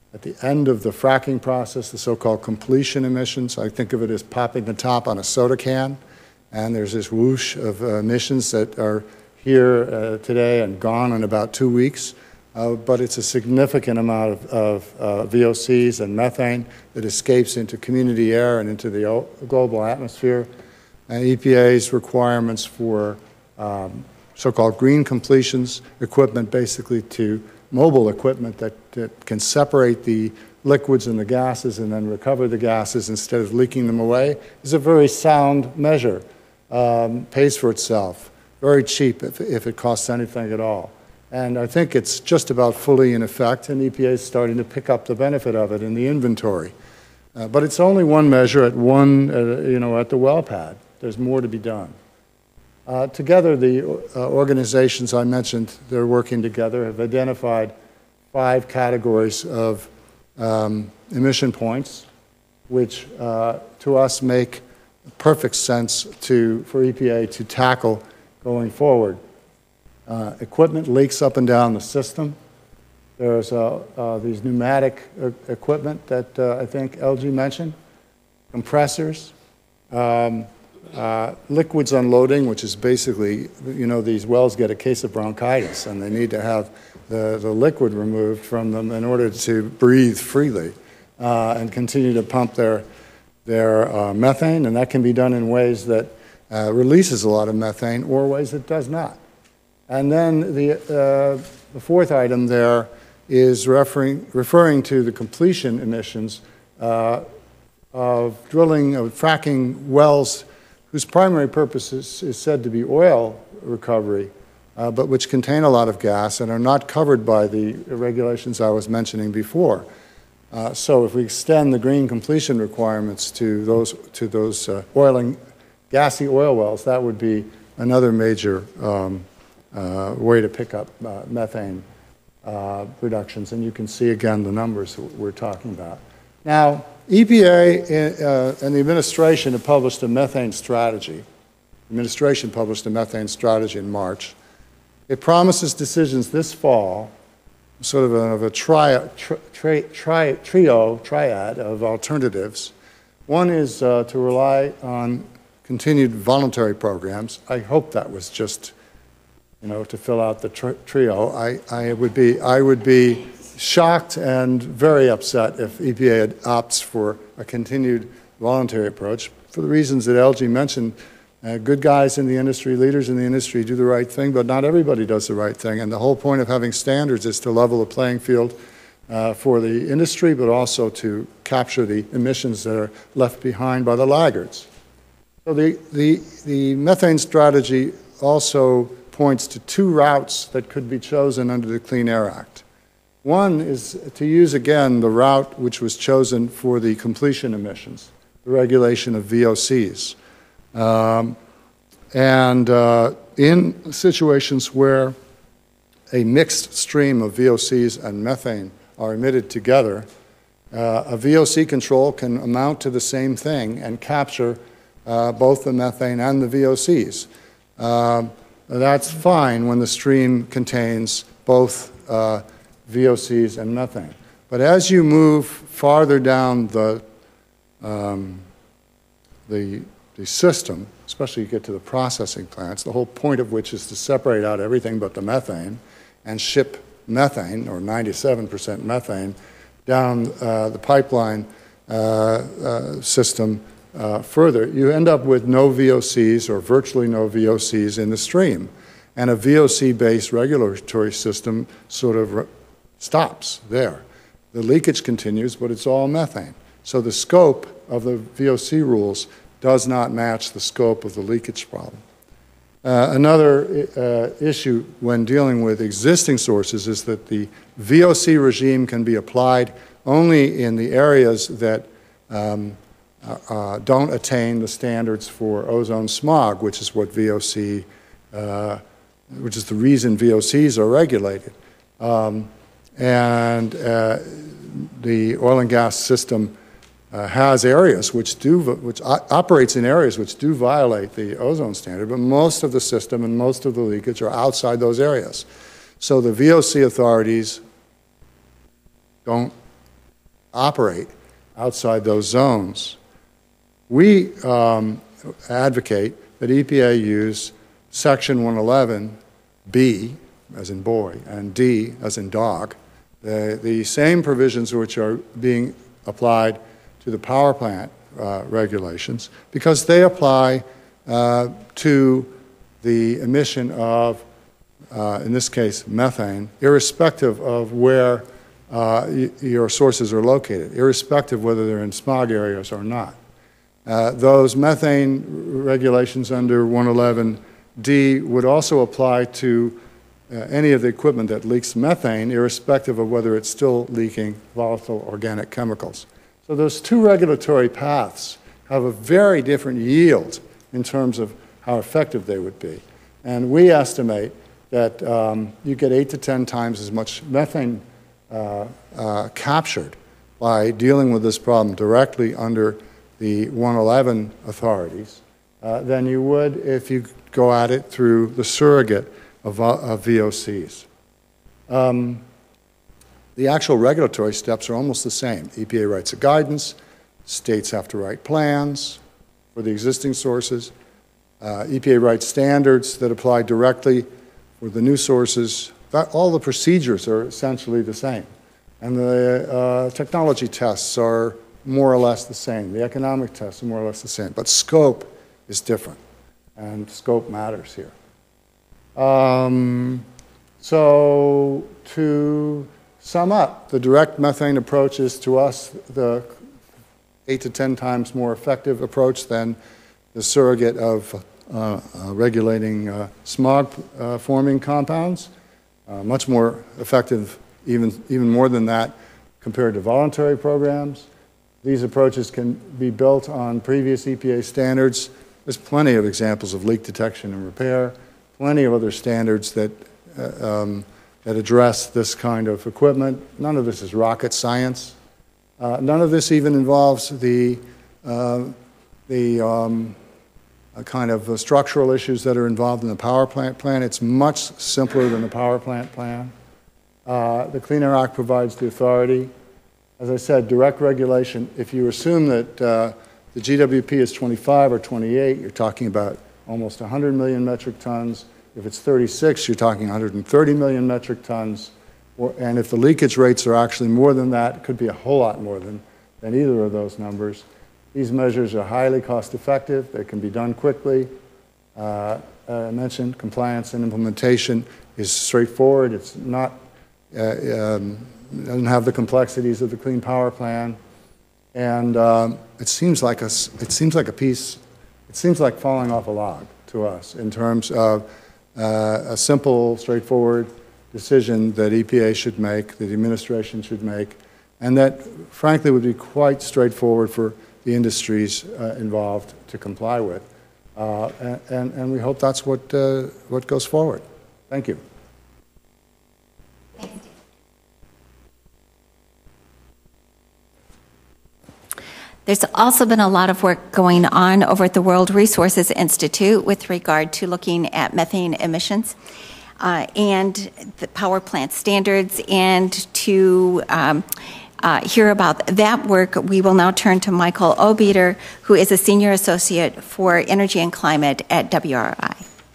At the end of the fracking process, the so-called completion emissions, I think of it as popping the top on a soda can, and there's this whoosh of uh, emissions that are here uh, today and gone in about two weeks. Uh, but it's a significant amount of, of uh, V O Cs and methane that escapes into community air and into the global atmosphere. And E P A's requirements for um, so-called green completions equipment, basically to mobile equipment that, that can separate the liquids and the gases and then recover the gases instead of leaking them away, is a very sound measure. Um, pays for itself. Very cheap if, if it costs anything at all. And I think it's just about fully in effect, and E P A is starting to pick up the benefit of it in the inventory. Uh, but it's only one measure at one, uh, you know, at the well pad. There's more to be done. Uh, together, the uh, organizations I mentioned, they're working together, have identified five categories of um, emission points, which uh, to us make perfect sense to, for E P A to tackle going forward. Uh, equipment leaks up and down the system. There's uh, uh, these pneumatic uh, equipment that uh, I think L G mentioned, compressors, um, uh, liquids unloading, which is basically, you know, these wells get a case of bronchitis and they need to have the, the liquid removed from them in order to breathe freely uh, and continue to pump their, their uh, methane, and that can be done in ways that uh, releases a lot of methane or ways it does not. And then the, uh, the fourth item there is referring, referring to the completion emissions uh, of drilling, of fracking wells whose primary purpose is, is said to be oil recovery, uh, but which contain a lot of gas and are not covered by the regulations I was mentioning before. Uh, so if we extend the green completion requirements to those, to those uh, oil and gassy oil wells, that would be another major um, Uh, way to pick up uh, methane uh, reductions, and you can see again the numbers that we're talking about. Now, E P A uh, and the administration have published a methane strategy. The administration published a methane strategy in March. It promises decisions this fall, sort of a, of a tri tri tri tri trio, triad of alternatives. One is uh, to rely on continued voluntary programs. I hope that was just you know, to fill out the tr trio. I, I, would be, I would be shocked and very upset if E P A opts for a continued voluntary approach for the reasons that L G mentioned. Uh, good guys in the industry, leaders in the industry do the right thing, but not everybody does the right thing. And the whole point of having standards is to level the playing field uh, for the industry, but also to capture the emissions that are left behind by the laggards. So the, the, the methane strategy also points to two routes that could be chosen under the Clean Air Act. One is to use, again, the route which was chosen for the completion emissions, the regulation of V O Cs. Um, and uh, in situations where a mixed stream of V O Cs and methane are emitted together, uh, a V O C control can amount to the same thing and capture uh, both the methane and the V O Cs. Uh, That's fine when the stream contains both uh, V O Cs and methane. But as you move farther down the, um, the, the system, especially you get to the processing plants, the whole point of which is to separate out everything but the methane and ship methane, or ninety-seven percent methane, down uh, the pipeline uh, uh, system Uh, further, you end up with no V O Cs or virtually no V O Cs in the stream. And a V O C-based regulatory system sort of stops there. The leakage continues, but it's all methane. So the scope of the V O C rules does not match the scope of the leakage problem. Uh, another uh, issue when dealing with existing sources is that the V O C regime can be applied only in the areas that um, Uh, uh, don't attain the standards for ozone smog, which is what V O C, uh, which is the reason V O Cs are regulated. Um, and uh, the oil and gas system uh, has areas which do, which operates in areas which do violate the ozone standard, but most of the system and most of the leakage are outside those areas. So the V O C authorities don't operate outside those zones. We um, advocate that E P A use Section one eleven B, as in boy, and D, as in dog, the, the same provisions which are being applied to the power plant uh, regulations, because they apply uh, to the emission of, uh, in this case, methane, irrespective of where uh, your sources are located, irrespective whether they're in smog areas or not. Uh, those methane regulations under one eleven D would also apply to uh, any of the equipment that leaks methane, irrespective of whether it's still leaking volatile organic chemicals. So those two regulatory paths have a very different yield in terms of how effective they would be. And we estimate that um, you get eight to ten times as much methane uh, uh, captured by dealing with this problem directly under the one eleven authorities uh, than you would if you go at it through the surrogate of, uh, of V O Cs. Um, the actual regulatory steps are almost the same. E P A writes a guidance, states have to write plans for the existing sources, uh, E P A writes standards that apply directly for the new sources. That, all the procedures are essentially the same. And the uh, technology tests are more or less the same. The economic tests are more or less the same. But scope is different, and scope matters here. Um, so to sum up, the direct methane approach is to us the eight to ten times more effective approach than the surrogate of uh, uh, regulating uh, smog uh, forming compounds. Uh, much more effective, even, even more than that, compared to voluntary programs. These approaches can be built on previous E P A standards. There's plenty of examples of leak detection and repair, plenty of other standards that, uh, um, that address this kind of equipment. None of this is rocket science. Uh, none of this even involves the, uh, the um, uh, kind of uh, structural issues that are involved in the power plant plan. It's much simpler than the power plant plan. Uh, the Clean Air Act provides the authority. As I said, direct regulation, if you assume that uh, the G W P is twenty-five or twenty-eight, you're talking about almost one hundred million metric tons. If it's thirty-six, you're talking one hundred thirty million metric tons. Or, and if the leakage rates are actually more than that, it could be a whole lot more than, than either of those numbers. These measures are highly cost effective. They can be done quickly. Uh, I mentioned compliance and implementation is straightforward. It's not, uh, um, doesn't have the complexities of the Clean Power Plan. And um, it seems like a, it seems like a piece, it seems like falling off a log to us in terms of uh, a simple, straightforward decision that E P A should make, that the administration should make, and that frankly would be quite straightforward for the industries uh, involved to comply with. Uh, and, and we hope that's what, uh, what goes forward. Thank you. Thanks, Steve. There's also been a lot of work going on over at the World Resources Institute with regard to looking at methane emissions uh, and the power plant standards. And to um, uh, hear about that work, we will now turn to Michael Obeter, who is a Senior Associate for Energy and Climate at W R I.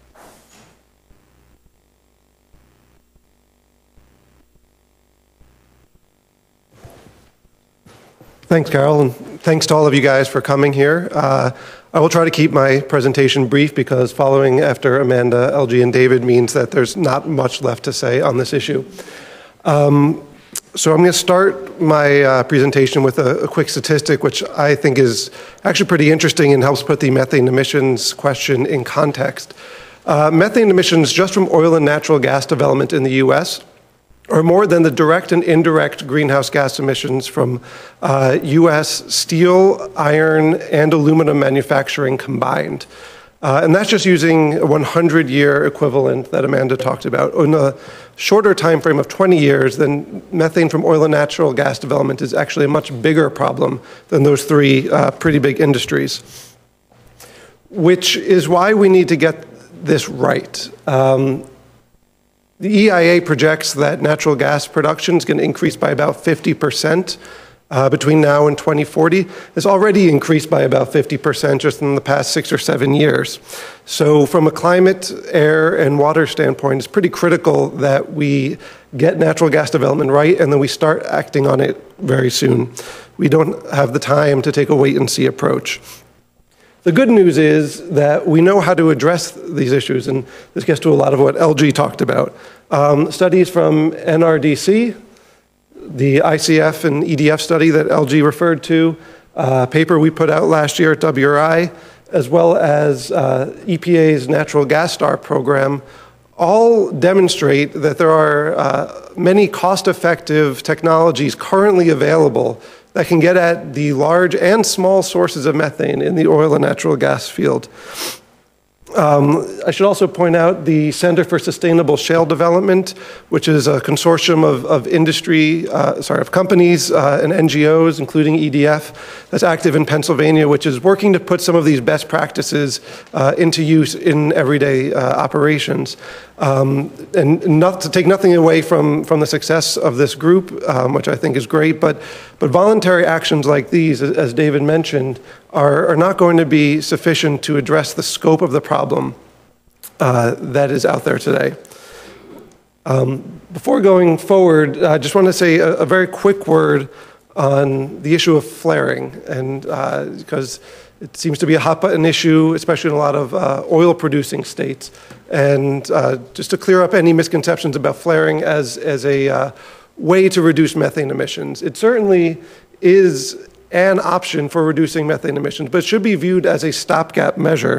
Thanks, Carol, and thanks to all of you guys for coming here. Uh, I will try to keep my presentation brief because following after Amanda, L G, and David means that there's not much left to say on this issue. Um, so I'm going to start my uh, presentation with a, a quick statistic, which I think is actually pretty interesting and helps put the methane emissions question in context. Uh, methane emissions just from oil and natural gas development in the U S are more than the direct and indirect greenhouse gas emissions from uh, U S steel, iron, and aluminum manufacturing combined. Uh, and that's just using a one hundred year equivalent that Amanda talked about. In a shorter time frame of twenty years, then methane from oil and natural gas development is actually a much bigger problem than those three uh, pretty big industries, which is why we need to get this right. Um, The E I A projects that natural gas production is going to increase by about fifty percent uh, between now and twenty forty has already increased by about fifty percent just in the past six or seven years. So from a climate, air, and water standpoint, it's pretty critical that we get natural gas development right and then we start acting on it very soon. We don't have the time to take a wait-and-see approach. The good news is that we know how to address these issues, and this gets to a lot of what L G talked about. Um, studies from N R D C, the I C F and E D F study that L G referred to, a paper we put out last year at W R I, as well as uh, E P A's Natural Gas Star program, all demonstrate that there are uh, many cost-effective technologies currently available that can get at the large and small sources of methane in the oil and natural gas field. Um, I should also point out the Center for Sustainable Shale Development, which is a consortium of, of industry, uh, sorry, of companies uh, and N G Os, including E D F, that's active in Pennsylvania, which is working to put some of these best practices uh, into use in everyday uh, operations. Um, and not to take nothing away from, from the success of this group, um, which I think is great, but, but voluntary actions like these, as, as David mentioned, are, are not going to be sufficient to address the scope of the problem uh, that is out there today. Um, before going forward, I just want to say a, a very quick word on the issue of flaring, and uh, because it seems to be a hot button issue, especially in a lot of uh, oil-producing states. And uh, just to clear up any misconceptions about flaring as, as a uh, way to reduce methane emissions, it certainly is an option for reducing methane emissions, but it should be viewed as a stopgap measure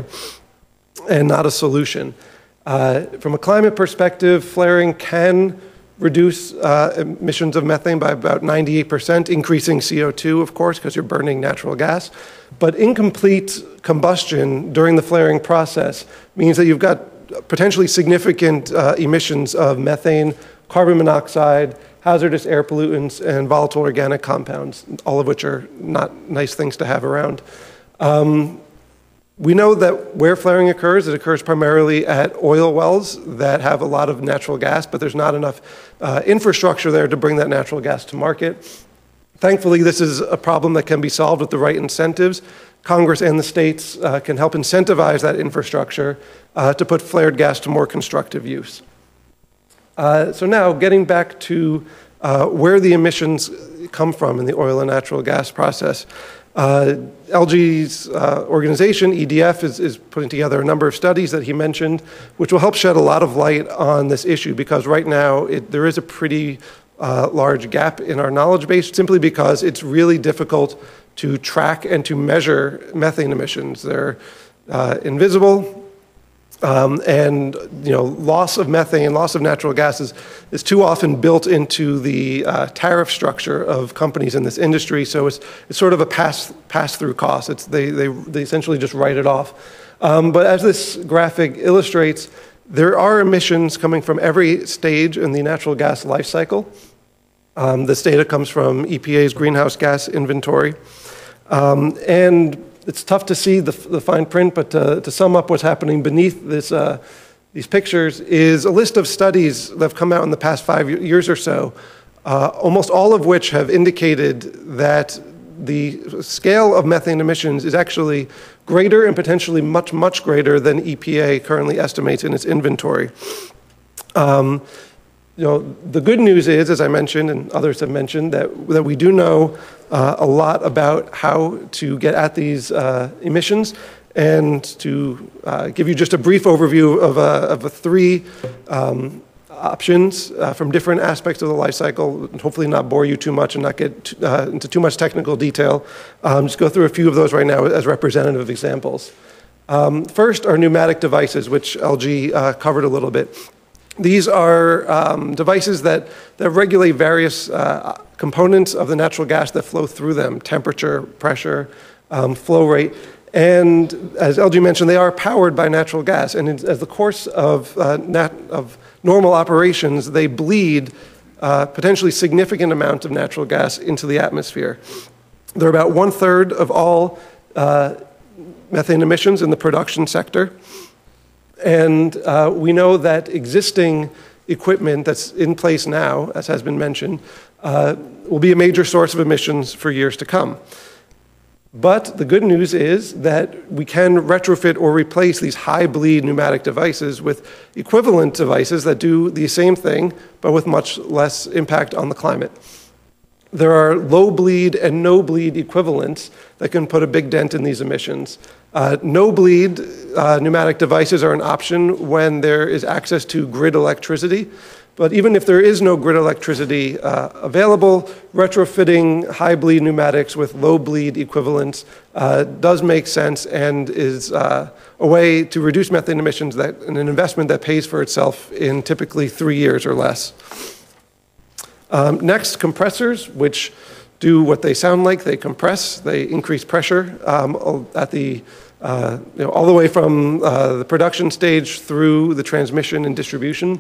and not a solution. Uh, from a climate perspective, flaring can reduce uh, emissions of methane by about ninety-eight percent, increasing C O two, of course, because you're burning natural gas. But incomplete combustion during the flaring process means that you've got potentially significant uh, emissions of methane, carbon monoxide, hazardous air pollutants, and volatile organic compounds, all of which are not nice things to have around. Um, We know that where flaring occurs, it occurs primarily at oil wells that have a lot of natural gas, but there's not enough uh, infrastructure there to bring that natural gas to market. Thankfully, this is a problem that can be solved with the right incentives. Congress and the states uh, can help incentivize that infrastructure uh, to put flared gas to more constructive use. Uh, so now, getting back to uh, where the emissions come from in the oil and natural gas process. Uh, L G's uh, organization, E D F, is, is putting together a number of studies that he mentioned, which will help shed a lot of light on this issue, because right now it, there is a pretty uh, large gap in our knowledge base, simply because it's really difficult to track and to measure methane emissions. They're uh, invisible. Um, and you know, loss of methane, loss of natural gas is, is too often built into the uh, tariff structure of companies in this industry. So it's, it's sort of a pass, pass-through cost. It's, they, they, they essentially just write it off. Um, but as this graphic illustrates, there are emissions coming from every stage in the natural gas life cycle. Um, this data comes from E P A's greenhouse gas inventory. Um, and it's tough to see the, the fine print, but to, to sum up what's happening beneath this, uh, these pictures is a list of studies that have come out in the past five years or so, uh, almost all of which have indicated that the scale of methane emissions is actually greater and potentially much, much greater than E P A currently estimates in its inventory. Um, You know, the good news is, as I mentioned, and others have mentioned, that, that we do know uh, a lot about how to get at these uh, emissions. And to uh, give you just a brief overview of, a, of a three um, options uh, from different aspects of the life cycle, and hopefully not bore you too much and not get uh, into too much technical detail. Um, just go through a few of those right now as representative examples. Um, first are pneumatic devices, which L G uh, covered a little bit. These are um, devices that, that regulate various uh, components of the natural gas that flow through them: temperature, pressure, um, flow rate. And as L G mentioned, they are powered by natural gas. And as the course of, uh, nat of normal operations, they bleed uh, potentially significant amount of natural gas into the atmosphere. They're about one third of all uh, methane emissions in the production sector. And uh, we know that existing equipment that's in place now, as has been mentioned, uh, will be a major source of emissions for years to come. But the good news is that we can retrofit or replace these high bleed pneumatic devices with equivalent devices that do the same thing, but with much less impact on the climate. There are low bleed and no bleed equivalents that can put a big dent in these emissions. Uh, no bleed uh, pneumatic devices are an option when there is access to grid electricity. But even if there is no grid electricity uh, available, retrofitting high bleed pneumatics with low bleed equivalents uh, does make sense and is uh, a way to reduce methane emissions, that, and an investment that pays for itself in typically three years or less. Um, next, compressors, which do what they sound like. They compress, they increase pressure um, at the, uh, you know, all the way from uh, the production stage through the transmission and distribution.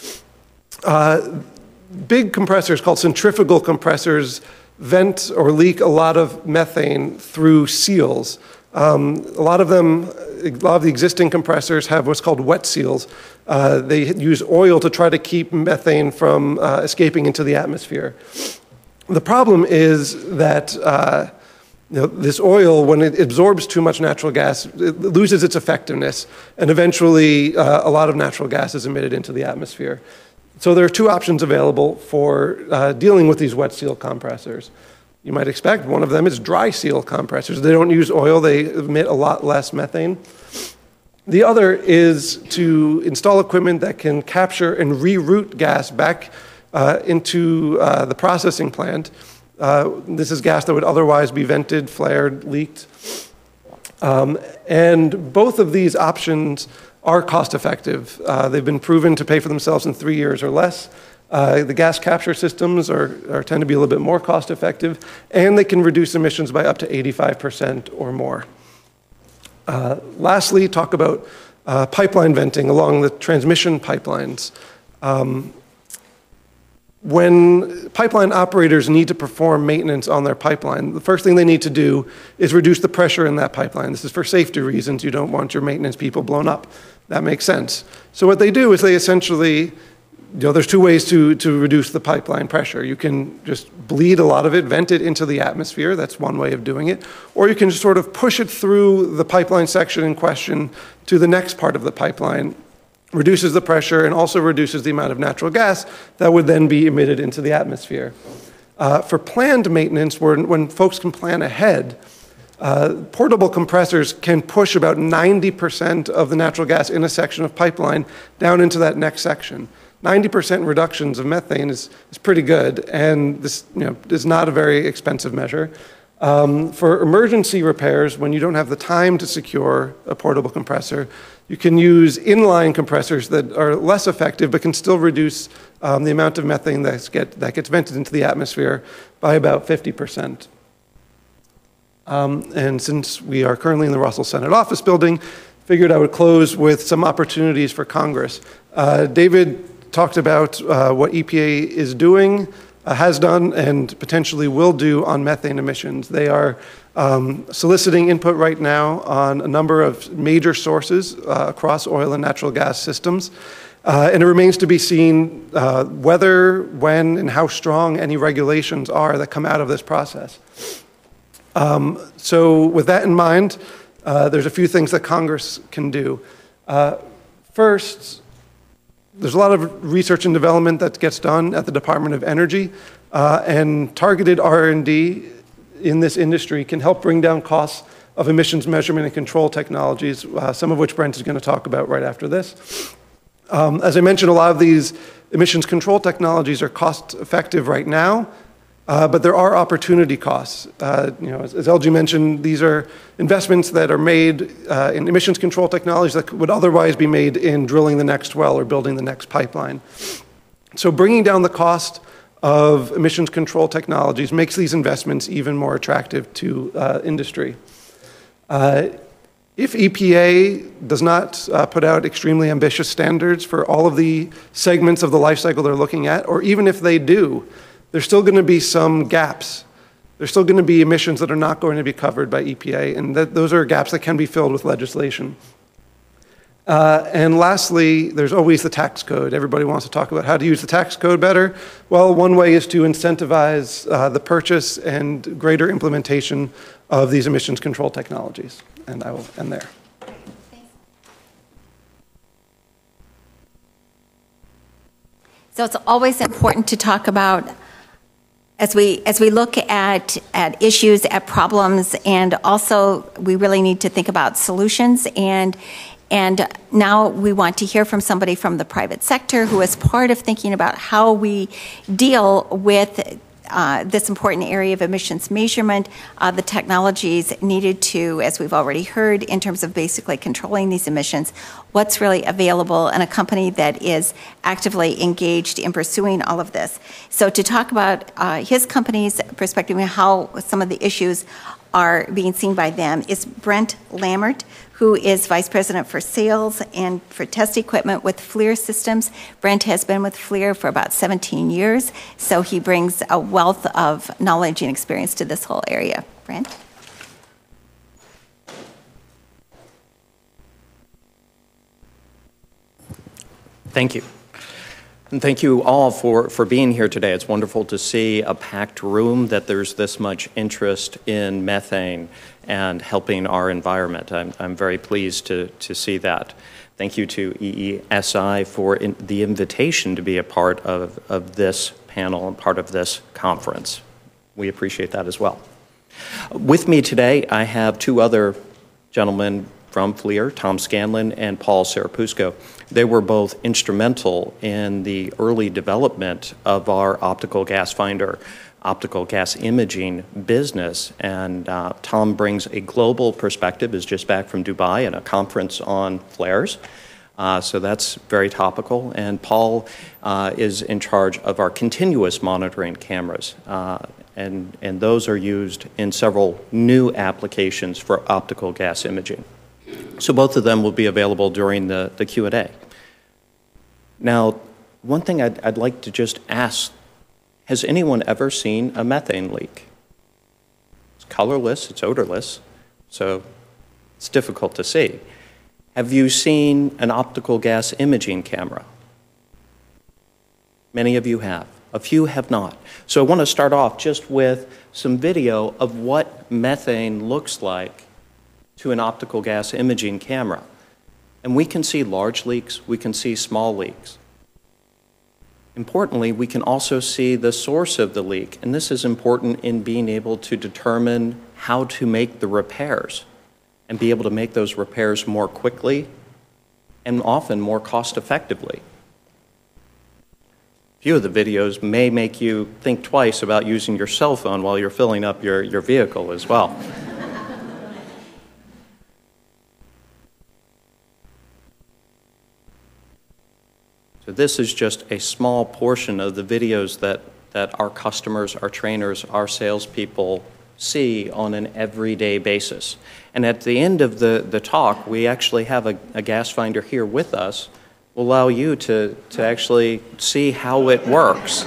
Uh, big compressors called centrifugal compressors vent or leak a lot of methane through seals. Um, a lot of them, a lot of the existing compressors have what's called wet seals. Uh, they use oil to try to keep methane from uh, escaping into the atmosphere. The problem is that uh, you know, this oil, when it absorbs too much natural gas, it loses its effectiveness, and eventually uh, a lot of natural gas is emitted into the atmosphere. So there are two options available for uh, dealing with these wet seal compressors. You might expect one of them is dry seal compressors. They don't use oil, they emit a lot less methane. The other is to install equipment that can capture and reroute gas back uh, into uh, the processing plant. Uh, this is gas that would otherwise be vented, flared, leaked. Um, and both of these options are cost effective. Uh, they've been proven to pay for themselves in three years or less. Uh, the gas capture systems are, are tend to be a little bit more cost effective, and they can reduce emissions by up to eighty-five percent or more. Uh, lastly, talk about uh, pipeline venting along the transmission pipelines. Um, when pipeline operators need to perform maintenance on their pipeline, the first thing they need to do is reduce the pressure in that pipeline. This is for safety reasons. You don't want your maintenance people blown up. That makes sense. So what they do is they essentially, you know, there's two ways to, to reduce the pipeline pressure. You can just bleed a lot of it, vent it into the atmosphere. That's one way of doing it. Or you can just sort of push it through the pipeline section in question to the next part of the pipeline, reduces the pressure and also reduces the amount of natural gas that would then be emitted into the atmosphere. Uh, for planned maintenance, when, when folks can plan ahead, Uh, portable compressors can push about ninety percent of the natural gas in a section of pipeline down into that next section. ninety percent reductions of methane is, is pretty good, and this you know, is not a very expensive measure. Um, for emergency repairs, when you don't have the time to secure a portable compressor, you can use inline compressors that are less effective but can still reduce um, the amount of methane that's get, that gets vented into the atmosphere by about fifty percent. Um, and since we are currently in the Russell Senate Office Building, figured I would close with some opportunities for Congress. Uh, David talked about uh, what E P A is doing, uh, has done, and potentially will do on methane emissions. They are um, soliciting input right now on a number of major sources uh, across oil and natural gas systems. Uh, and it remains to be seen uh, whether, when, and how strong any regulations are that come out of this process. Um, so with that in mind, uh, there's a few things that Congress can do. Uh, first, there's a lot of research and development that gets done at the Department of Energy, uh, and targeted R and D in this industry can help bring down costs of emissions measurement and control technologies, uh, some of which Brent is going to talk about right after this. Um, as I mentioned, a lot of these emissions control technologies are cost effective right now. Uh, but there are opportunity costs. Uh, you know, as, as L G mentioned, these are investments that are made uh, in emissions control technologies that would otherwise be made in drilling the next well or building the next pipeline. So bringing down the cost of emissions control technologies makes these investments even more attractive to uh, industry. Uh, if E P A does not uh, put out extremely ambitious standards for all of the segments of the life cycle they're looking at, or even if they do, there's still going to be some gaps. There's still going to be emissions that are not going to be covered by E P A, and that, those are gaps that can be filled with legislation. Uh, and lastly, there's always the tax code. Everybody wants to talk about how to use the tax code better. Well, one way is to incentivize uh, the purchase and greater implementation of these emissions control technologies. And I will end there. So it's always important to talk about, as we as we look at at issues, at problems, and also we really need to think about solutions. And and now we want to hear from somebody from the private sector who is part of thinking about how we deal with Uh, this important area of emissions measurement, uh, the technologies needed to, as we've already heard, in terms of basically controlling these emissions, what's really available, and a company that is actively engaged in pursuing all of this. So to talk about uh, his company's perspective and how some of the issues are being seen by them is Brent Lammert, who is Vice President for Sales and for Test Equipment with FLIR Systems. Brent has been with FLIR for about seventeen years, so he brings a wealth of knowledge and experience to this whole area. Brent? Thank you. And thank you all for, for being here today. It's wonderful to see a packed room, that there's this much interest in methane and helping our environment. I'm, I'm very pleased to, to see that. Thank you to E E S I for in, the invitation to be a part of, of this panel and part of this conference. We appreciate that as well. With me today, I have two other gentlemen from FLIR, Tom Scanlon and Paul Serapusco. They were both instrumental in the early development of our optical gas finder, optical gas imaging business. And uh, Tom brings a global perspective, is just back from Dubai at a conference on flares. Uh, so that's very topical. And Paul uh, is in charge of our continuous monitoring cameras. Uh, and, and those are used in several new applications for optical gas imaging. So both of them will be available during the, the Q and A. Now, one thing I'd, I'd like to just ask, has anyone ever seen a methane leak? It's colorless, it's odorless, so it's difficult to see. Have you seen an optical gas imaging camera? Many of you have. A few have not. So I want to start off just with some video of what methane looks like to an optical gas imaging camera. And we can see large leaks, we can see small leaks. Importantly, we can also see the source of the leak, and this is important in being able to determine how to make the repairs and be able to make those repairs more quickly and often more cost effectively. A few of the videos may make you think twice about using your cell phone while you're filling up your, your vehicle as well. So this is just a small portion of the videos that, that our customers, our trainers, our salespeople see on an everyday basis. And at the end of the, the talk, we actually have a, a gas finder here with us. We'll allow you to, to actually see how it works.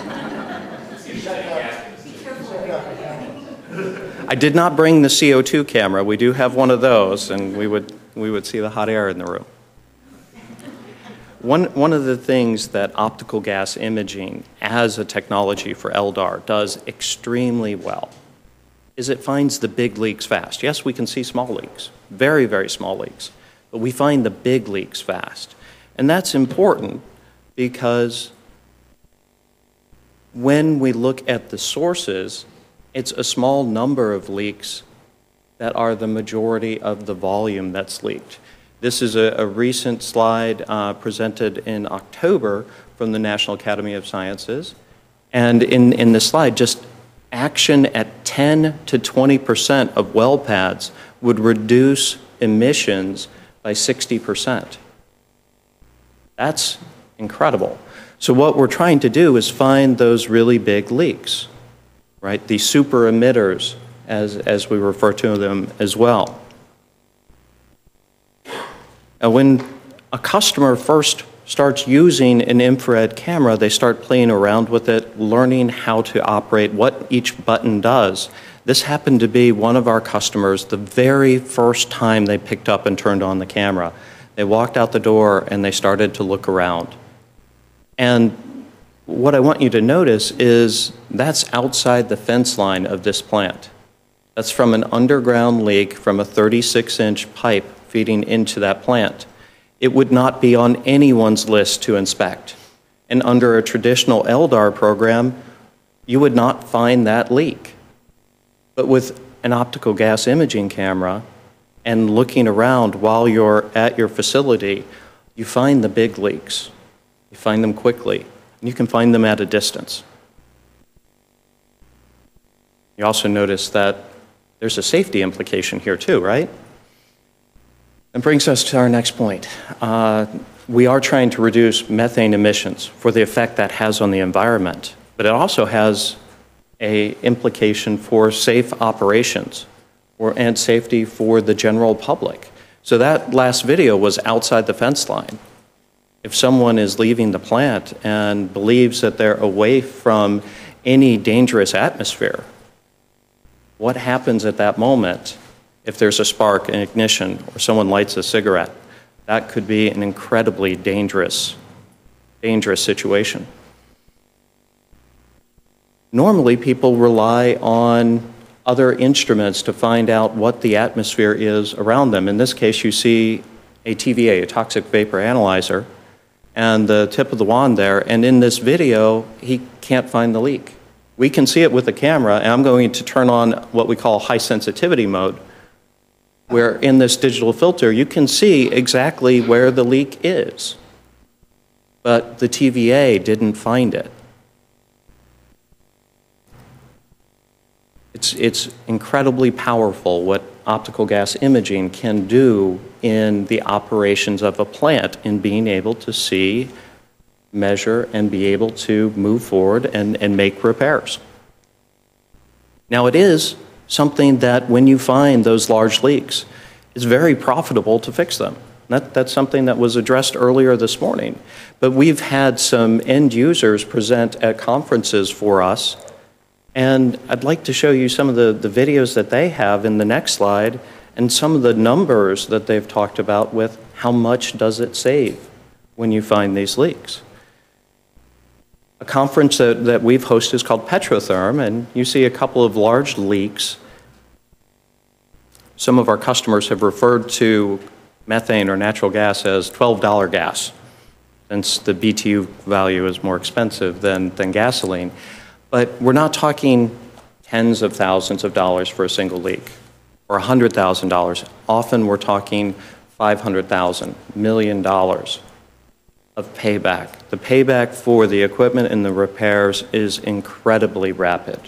I did not bring the C O two camera. We do have one of those, and we would, we would see the hot air in the room. One, one of the things that optical gas imaging as a technology for L D A R does extremely well is it finds the big leaks fast. Yes, we can see small leaks, very, very small leaks, but we find the big leaks fast. And that's important because when we look at the sources, it's a small number of leaks that are the majority of the volume that's leaked. This is a, a recent slide uh, presented in October from the National Academy of Sciences. And in, in this slide, just action at ten to twenty percent of well pads would reduce emissions by sixty percent. That's incredible. So what we're trying to do is find those really big leaks, right? The super emitters, as, as we refer to them as well. Now, when a customer first starts using an infrared camera, they start playing around with it, learning how to operate, what each button does. This happened to be one of our customers the very first time they picked up and turned on the camera. They walked out the door and they started to look around. And what I want you to notice is that's outside the fence line of this plant. That's from an underground leak from a thirty-six inch pipe feeding into that plant. It would not be on anyone's list to inspect. And under a traditional L D A R program, you would not find that leak. But with an optical gas imaging camera and looking around while you're at your facility, you find the big leaks. You find them quickly. You can find them at a distance. You also notice that there's a safety implication here too, right? That brings us to our next point. Uh, we are trying to reduce methane emissions for the effect that has on the environment, but it also has an implication for safe operations or, and safety for the general public. So that last video was outside the fence line. If someone is leaving the plant and believes that they're away from any dangerous atmosphere, what happens at that moment if there's a spark, an ignition, or someone lights a cigarette? That could be an incredibly dangerous, dangerous situation. Normally, people rely on other instruments to find out what the atmosphere is around them. In this case, you see a T V A, a toxic vapor analyzer, and the tip of the wand there, and in this video, he can't find the leak. We can see it with the camera, and I'm going to turn on what we call high sensitivity mode, where in this digital filter, you can see exactly where the leak is. But the T V A didn't find it. It's, it's incredibly powerful what optical gas imaging can do in the operations of a plant in being able to see, measure, and be able to move forward and, and make repairs. Now, it is something that when you find those large leaks, it's very profitable to fix them. That, that's something that was addressed earlier this morning. But we've had some end users present at conferences for us, and I'd like to show you some of the, the videos that they have in the next slide and some of the numbers that they've talked about with how much does it save when you find these leaks. A conference that, that we've hosted is called Petrotherm, and you see a couple of large leaks. Some of our customers have referred to methane or natural gas as twelve dollar gas, since the B T U value is more expensive than, than gasoline. But we're not talking tens of thousands of dollars for a single leak, or one hundred thousand dollars. Often we're talking five hundred thousand dollars, million dollars of payback. The payback for the equipment and the repairs is incredibly rapid.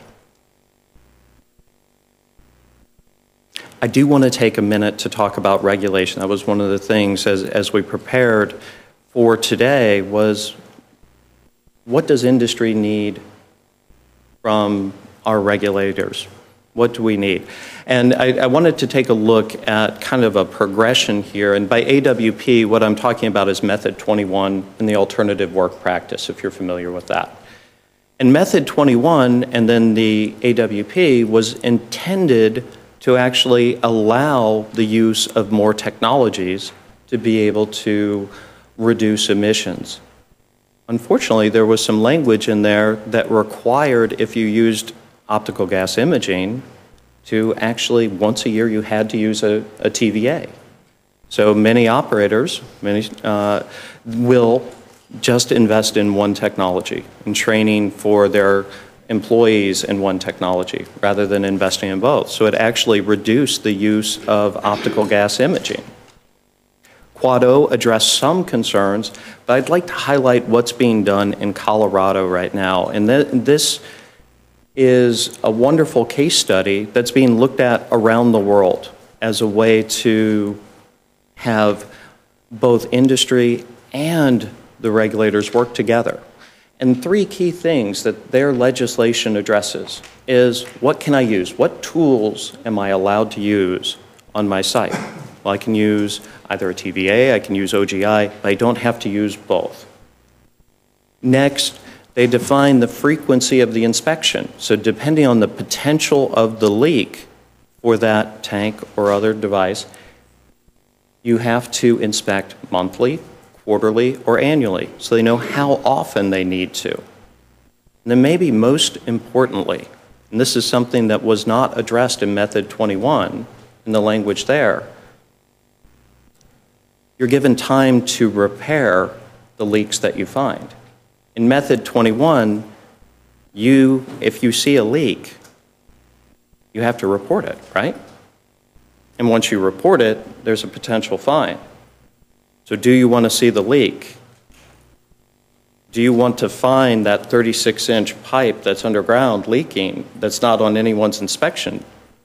I do want to take a minute to talk about regulation. That was one of the things as, as we prepared for today was, what does industry need from our regulators? What do we need? And I, I wanted to take a look at kind of a progression here. And by A W P, what I'm talking about is Method twenty-one and the alternative work practice, if you're familiar with that. And Method twenty-one and then the A W P was intended to actually allow the use of more technologies to be able to reduce emissions. Unfortunately, there was some language in there that required, if you used optical gas imaging, to actually once a year you had to use a, a T V A. So many operators many, uh, will just invest in one technology and training for their employees in one technology rather than investing in both. So it actually reduced the use of optical gas imaging. Quad O addressed some concerns, but I'd like to highlight what's being done in Colorado right now. And th this is a wonderful case study that's being looked at around the world as a way to have both industry and the regulators work together. And three key things that their legislation addresses is, what can I use? What tools am I allowed to use on my site? Well, I can use either a T V A, I can use O G I, but I don't have to use both. Next, they define the frequency of the inspection. So depending on the potential of the leak for that tank or other device, you have to inspect monthly, quarterly, or annually, so they know how often they need to. And then maybe most importantly, and this is something that was not addressed in Method twenty-one, in the language there, you're given time to repair the leaks that you find. In Method twenty-one, you, if you see a leak, you have to report it, right? And once you report it, there's a potential fine. So do you want to see the leak? Do you want to find that thirty-six inch pipe that's underground leaking that's not on anyone's inspection?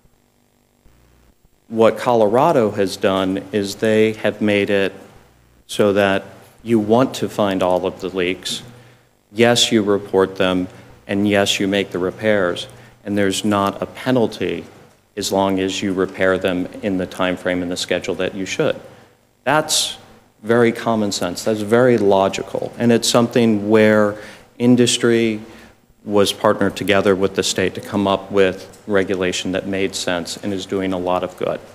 What Colorado has done is they have made it so that you want to find all of the leaks. Yes, you report them, and yes, you make the repairs, and there's not a penalty as long as you repair them in the time frame and the schedule that you should. That's very common sense. That's very logical, and it's something where industry was partnered together with the state to come up with regulation that made sense and is doing a lot of good.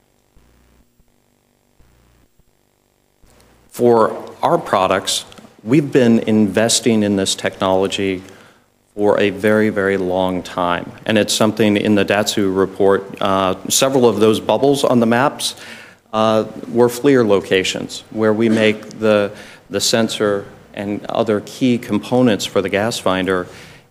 For our products, we've been investing in this technology for a very, very long time. And it's something in the D A T S U report, uh, several of those bubbles on the maps uh, were FLIR locations where we make the, the sensor and other key components for the gas finder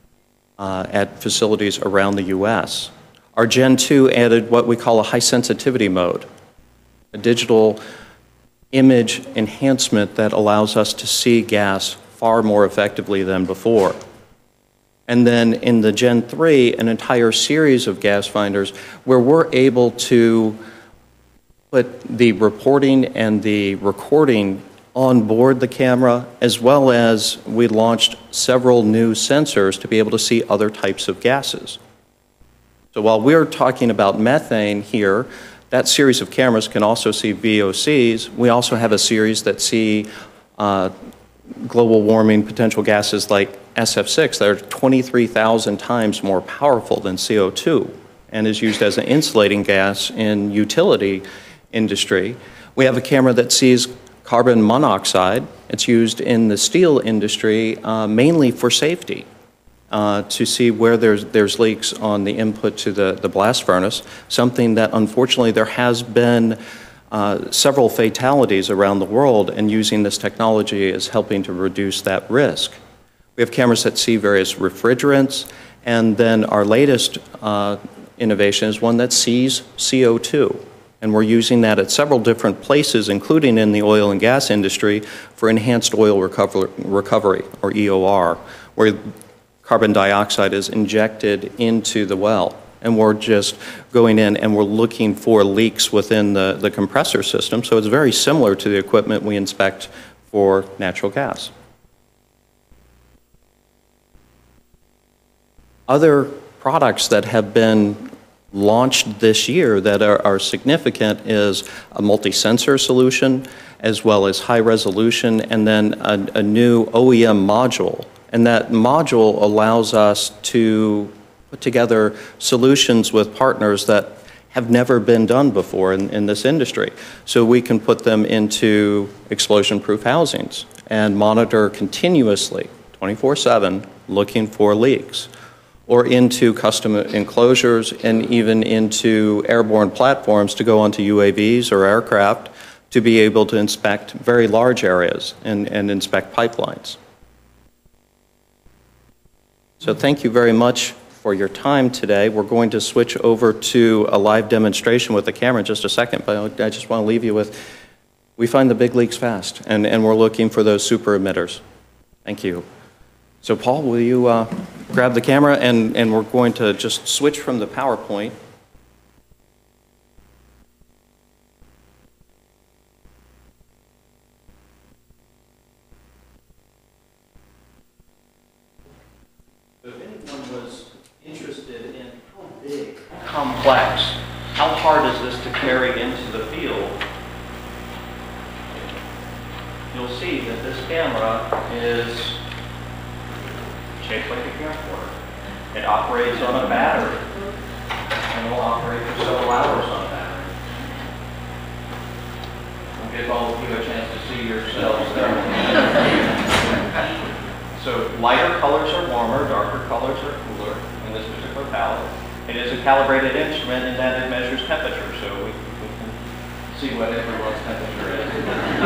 uh, at facilities around the U S. Our Gen two added what we call a high sensitivity mode, a digital image enhancement that allows us to see gas far more effectively than before. And then in the Gen three, an entire series of gas finders where we're able to put the reporting and the recording on board the camera, as well as we launched several new sensors to be able to see other types of gases. So while we're talking about methane here, that series of cameras can also see V O Cs. We also have a series that see uh, global warming potential gases like S F six that are twenty-three thousand times more powerful than C O two and is used as an insulating gas in utility industry. We have a camera that sees carbon monoxide. It's used in the steel industry uh, mainly for safety. Uh, to see where there's, there's leaks on the input to the, the blast furnace, something that unfortunately there has been uh, several fatalities around the world, and using this technology is helping to reduce that risk. We have cameras that see various refrigerants, and then our latest uh, innovation is one that sees C O two. And we're using that at several different places, including in the oil and gas industry, for enhanced oil recover recovery, or E O R, where carbon dioxide is injected into the well. And we're just going in and we're looking for leaks within the, the compressor system. So it's very similar to the equipment we inspect for natural gas. Other products that have been launched this year that are, are significant is a multi-sensor solution, as well as high resolution, and then a, a new O E M module. And that module allows us to put together solutions with partners that have never been done before in, in this industry. So we can put them into explosion-proof housings and monitor continuously, twenty-four seven, looking for leaks, or into custom enclosures and even into airborne platforms to go onto U A Vs or aircraft to be able to inspect very large areas and, and inspect pipelines. So thank you very much for your time today. We're going to switch over to a live demonstration with the camera in just a second, but I just want to leave you with, we find the big leaks fast, and, and we're looking for those super emitters. Thank you. So Paul, will you uh, grab the camera, and, and we're going to just switch from the PowerPoint. Complex. How hard is this to carry into the field? You'll see that this camera is shaped like a camcorder. It operates on a battery, and will operate for several hours on a battery. lighter colors are warmer, darker colors are cooler in this particular palette. It is a calibrated instrument in that it measures temperature, so we, we can see what everyone's temperature is.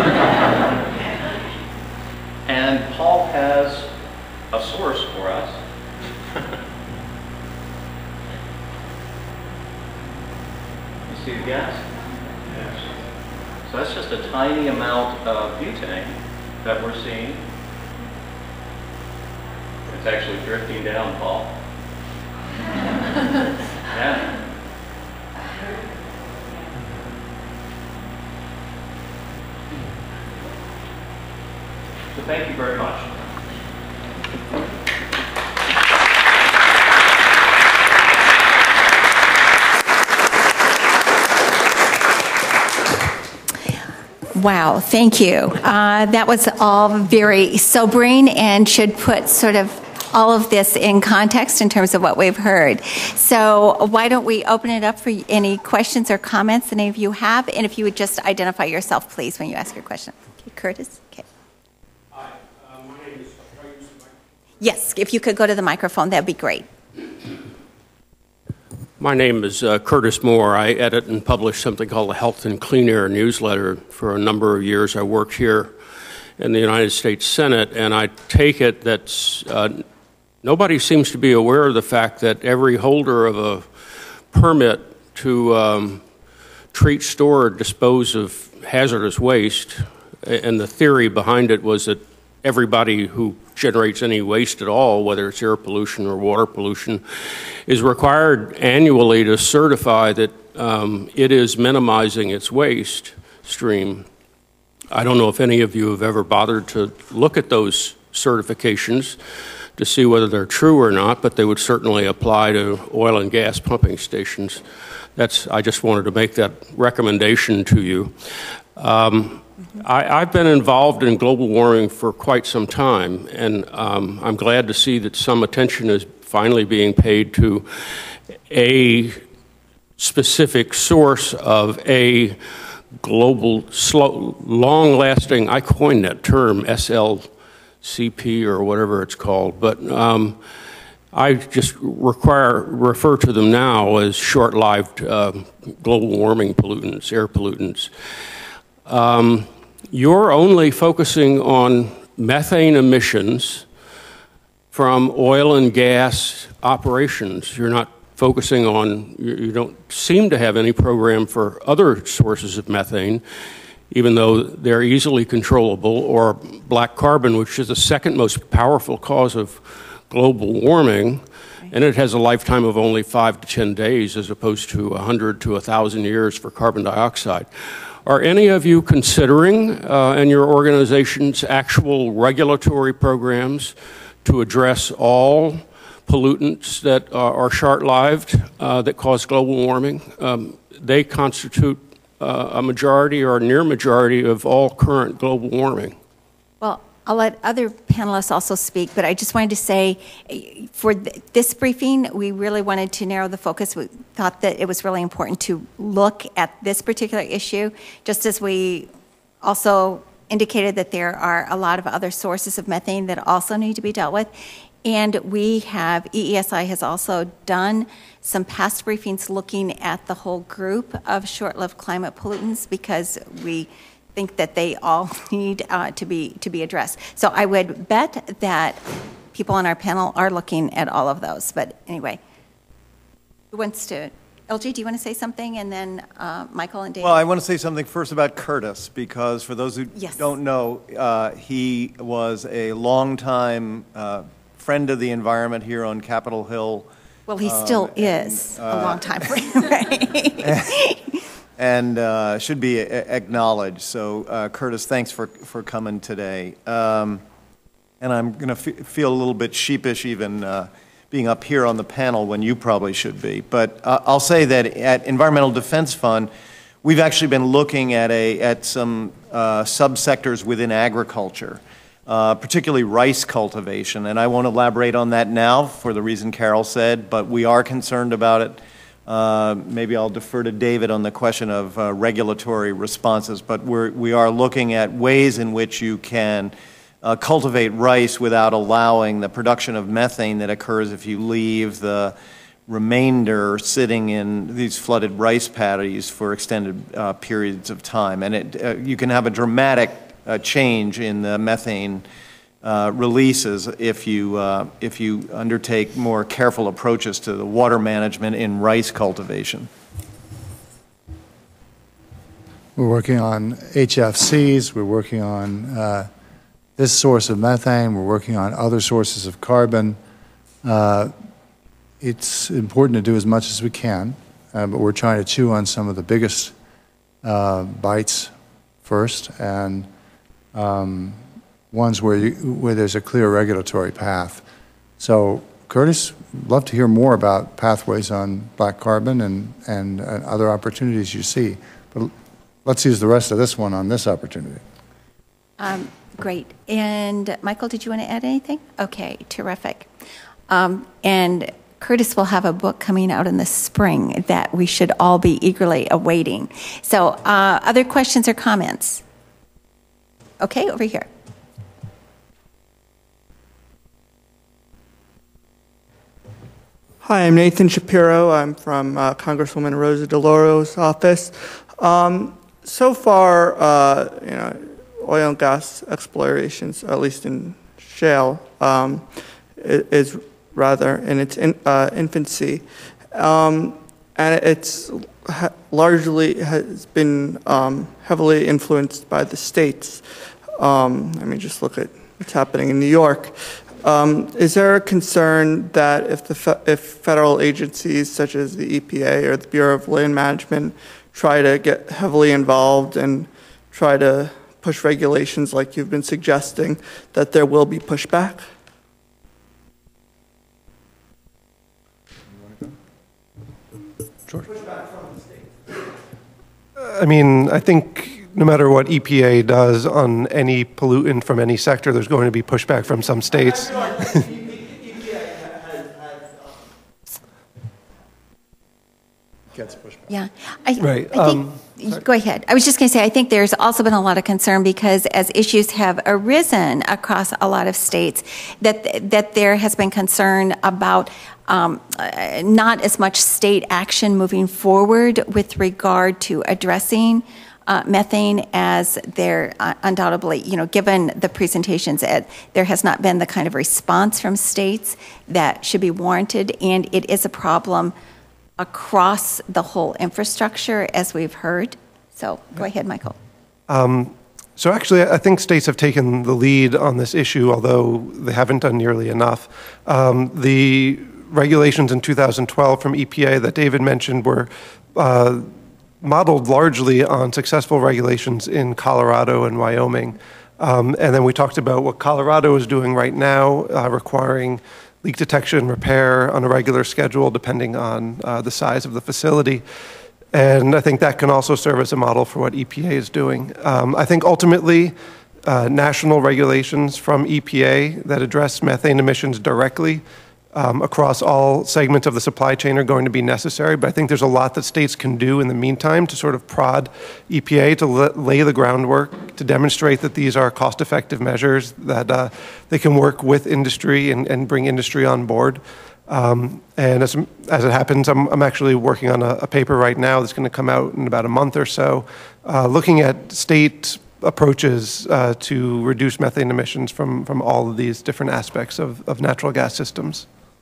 And Paul has a source for us. You see the gas? Yes. So that's just a tiny amount of butane that we're seeing. It's actually drifting down, Paul. Yeah. So thank you very much. Wow, thank you. Uh, that was all very sobering and should put sort of all of this in context in terms of what we've heard. So why don't we open it up for any questions or comments any of you have? And if you would just identify yourself, please, when you ask your question. Okay, Curtis? Okay. Hi, uh, my name is... Yes, if you could go to the microphone, that'd be great. My name is uh, Curtis Moore. I edit and publish something called the Health and Clean Air newsletter. For a number of years, I worked here in the United States Senate, and I take it that uh, nobody seems to be aware of the fact that every holder of a permit to um, treat, store, or dispose of hazardous waste, and the theory behind it was that everybody who generates any waste at all, whether it's air pollution or water pollution, is required annually to certify that um, it is minimizing its waste stream. I don't know if any of you have ever bothered to look at those certifications to see whether they're true or not, but they would certainly apply to oil and gas pumping stations. That's, I just wanted to make that recommendation to you. Um, I, I've been involved in global warming for quite some time, and um, I'm glad to see that some attention is finally being paid to a specific source of a global, slow, long-lasting, I coined that term, S L C P or whatever it's called, but um, I just require, refer to them now as short-lived uh, global warming pollutants, air pollutants. Um, you're only focusing on methane emissions from oil and gas operations. You're not focusing on, you don't seem to have any program for other sources of methane, even though they're easily controllable, or black carbon, which is the second most powerful cause of global warming, and it has a lifetime of only five to ten days as opposed to one hundred to one thousand years for carbon dioxide. Are any of you considering, uh, in your organization's actual regulatory programs to address all pollutants that uh, are short-lived, uh, that cause global warming? Um, they constitute uh, a majority or a near majority of all current global warming. Well, I'll let other panelists also speak, but I just wanted to say, for th this briefing, we really wanted to narrow the focus. We thought that it was really important to look at this particular issue, just as we also indicated that there are a lot of other sources of methane that also need to be dealt with. And we have, E E S I has also done some past briefings looking at the whole group of short-lived climate pollutants, because we think that they all need uh, to be to be addressed. So I would bet that people on our panel are looking at all of those. But anyway, who wants to? L G, do you want to say something? And then uh, Michael and David. Well, I want to say something first about Curtis, because for those who yes. don't know, uh, he was a longtime uh, friend of the environment here on Capitol Hill. Well, he um, still and, is uh, a long time friend, right? and uh, should be acknowledged. So, uh, Curtis, thanks for, for coming today. Um, and I'm going to feel a little bit sheepish even uh, being up here on the panel when you probably should be. But uh, I'll say that at Environmental Defense Fund, we've actually been looking at, a, at some uh, subsectors within agriculture, uh, particularly rice cultivation. And I won't elaborate on that now for the reason Carol said, but we are concerned about it. Uh, maybe I'll defer to David on the question of uh, regulatory responses, but we're, we are looking at ways in which you can uh, cultivate rice without allowing the production of methane that occurs if you leave the remainder sitting in these flooded rice paddies for extended uh, periods of time. And it, uh, you can have a dramatic uh, change in the methane uh, releases if you, uh, if you undertake more careful approaches to the water management in rice cultivation. We're working on H F Cs, we're working on uh, this source of methane, we're working on other sources of carbon. Uh, It's important to do as much as we can, uh, but we're trying to chew on some of the biggest uh, bites first, and um, ones where, you, where there's a clear regulatory path. So, Curtis, love to hear more about pathways on black carbon and, and, and other opportunities you see. But let's use the rest of this one on this opportunity. Um, great. And Michael, did you want to add anything? Okay, terrific. Um, and Curtis will have a book coming out in the spring that we should all be eagerly awaiting. So, uh, other questions or comments? Okay, over here. Hi, I'm Nathan Shapiro. I'm from uh, Congresswoman Rosa DeLauro's office. Um, so far, uh, you know, oil and gas explorations, at least in shale, um, is rather in its in, uh, infancy, um, and it's ha largely has been um, heavily influenced by the states. Um, I mean, just look at what's happening in New York. Um, is there a concern that if the fe if federal agencies such as the E P A or the Bureau of Land Management try to get heavily involved and try to push regulations like you've been suggesting, that there will be pushback? Sure. I mean, I think no matter what E P A does on any pollutant from any sector, there's going to be pushback from some states. Gets pushback. Yeah, I, Right, I think, um, go ahead. I was just going to say, I think there's also been a lot of concern because as issues have arisen across a lot of states, that that there has been concern about um, uh, not as much state action moving forward with regard to addressing uh, methane as there uh, undoubtedly, you know, given the presentations, at, there has not been the kind of response from states that should be warranted, and it is a problem across the whole infrastructure, as we've heard. So go ahead, Michael. Um, so actually, I think states have taken the lead on this issue, although they haven't done nearly enough. Um, the regulations in two thousand twelve from E P A that David mentioned were uh, modeled largely on successful regulations in Colorado and Wyoming. Um, and then we talked about what Colorado is doing right now, uh, requiring leak detection and repair on a regular schedule depending on uh, the size of the facility. And I think that can also serve as a model for what E P A is doing. Um, I think ultimately, uh, national regulations from E P A that address methane emissions directly um, across all segments of the supply chain are going to be necessary, but I think there's a lot that states can do in the meantime to sort of prod E P A to lay the groundwork, to demonstrate that these are cost-effective measures, that uh, they can work with industry and, and bring industry on board. Um, and as, as it happens, I'm, I'm actually working on a, a paper right now that's going to come out in about a month or so, uh, looking at state approaches uh, to reduce methane emissions from, from all of these different aspects of, of natural gas systems.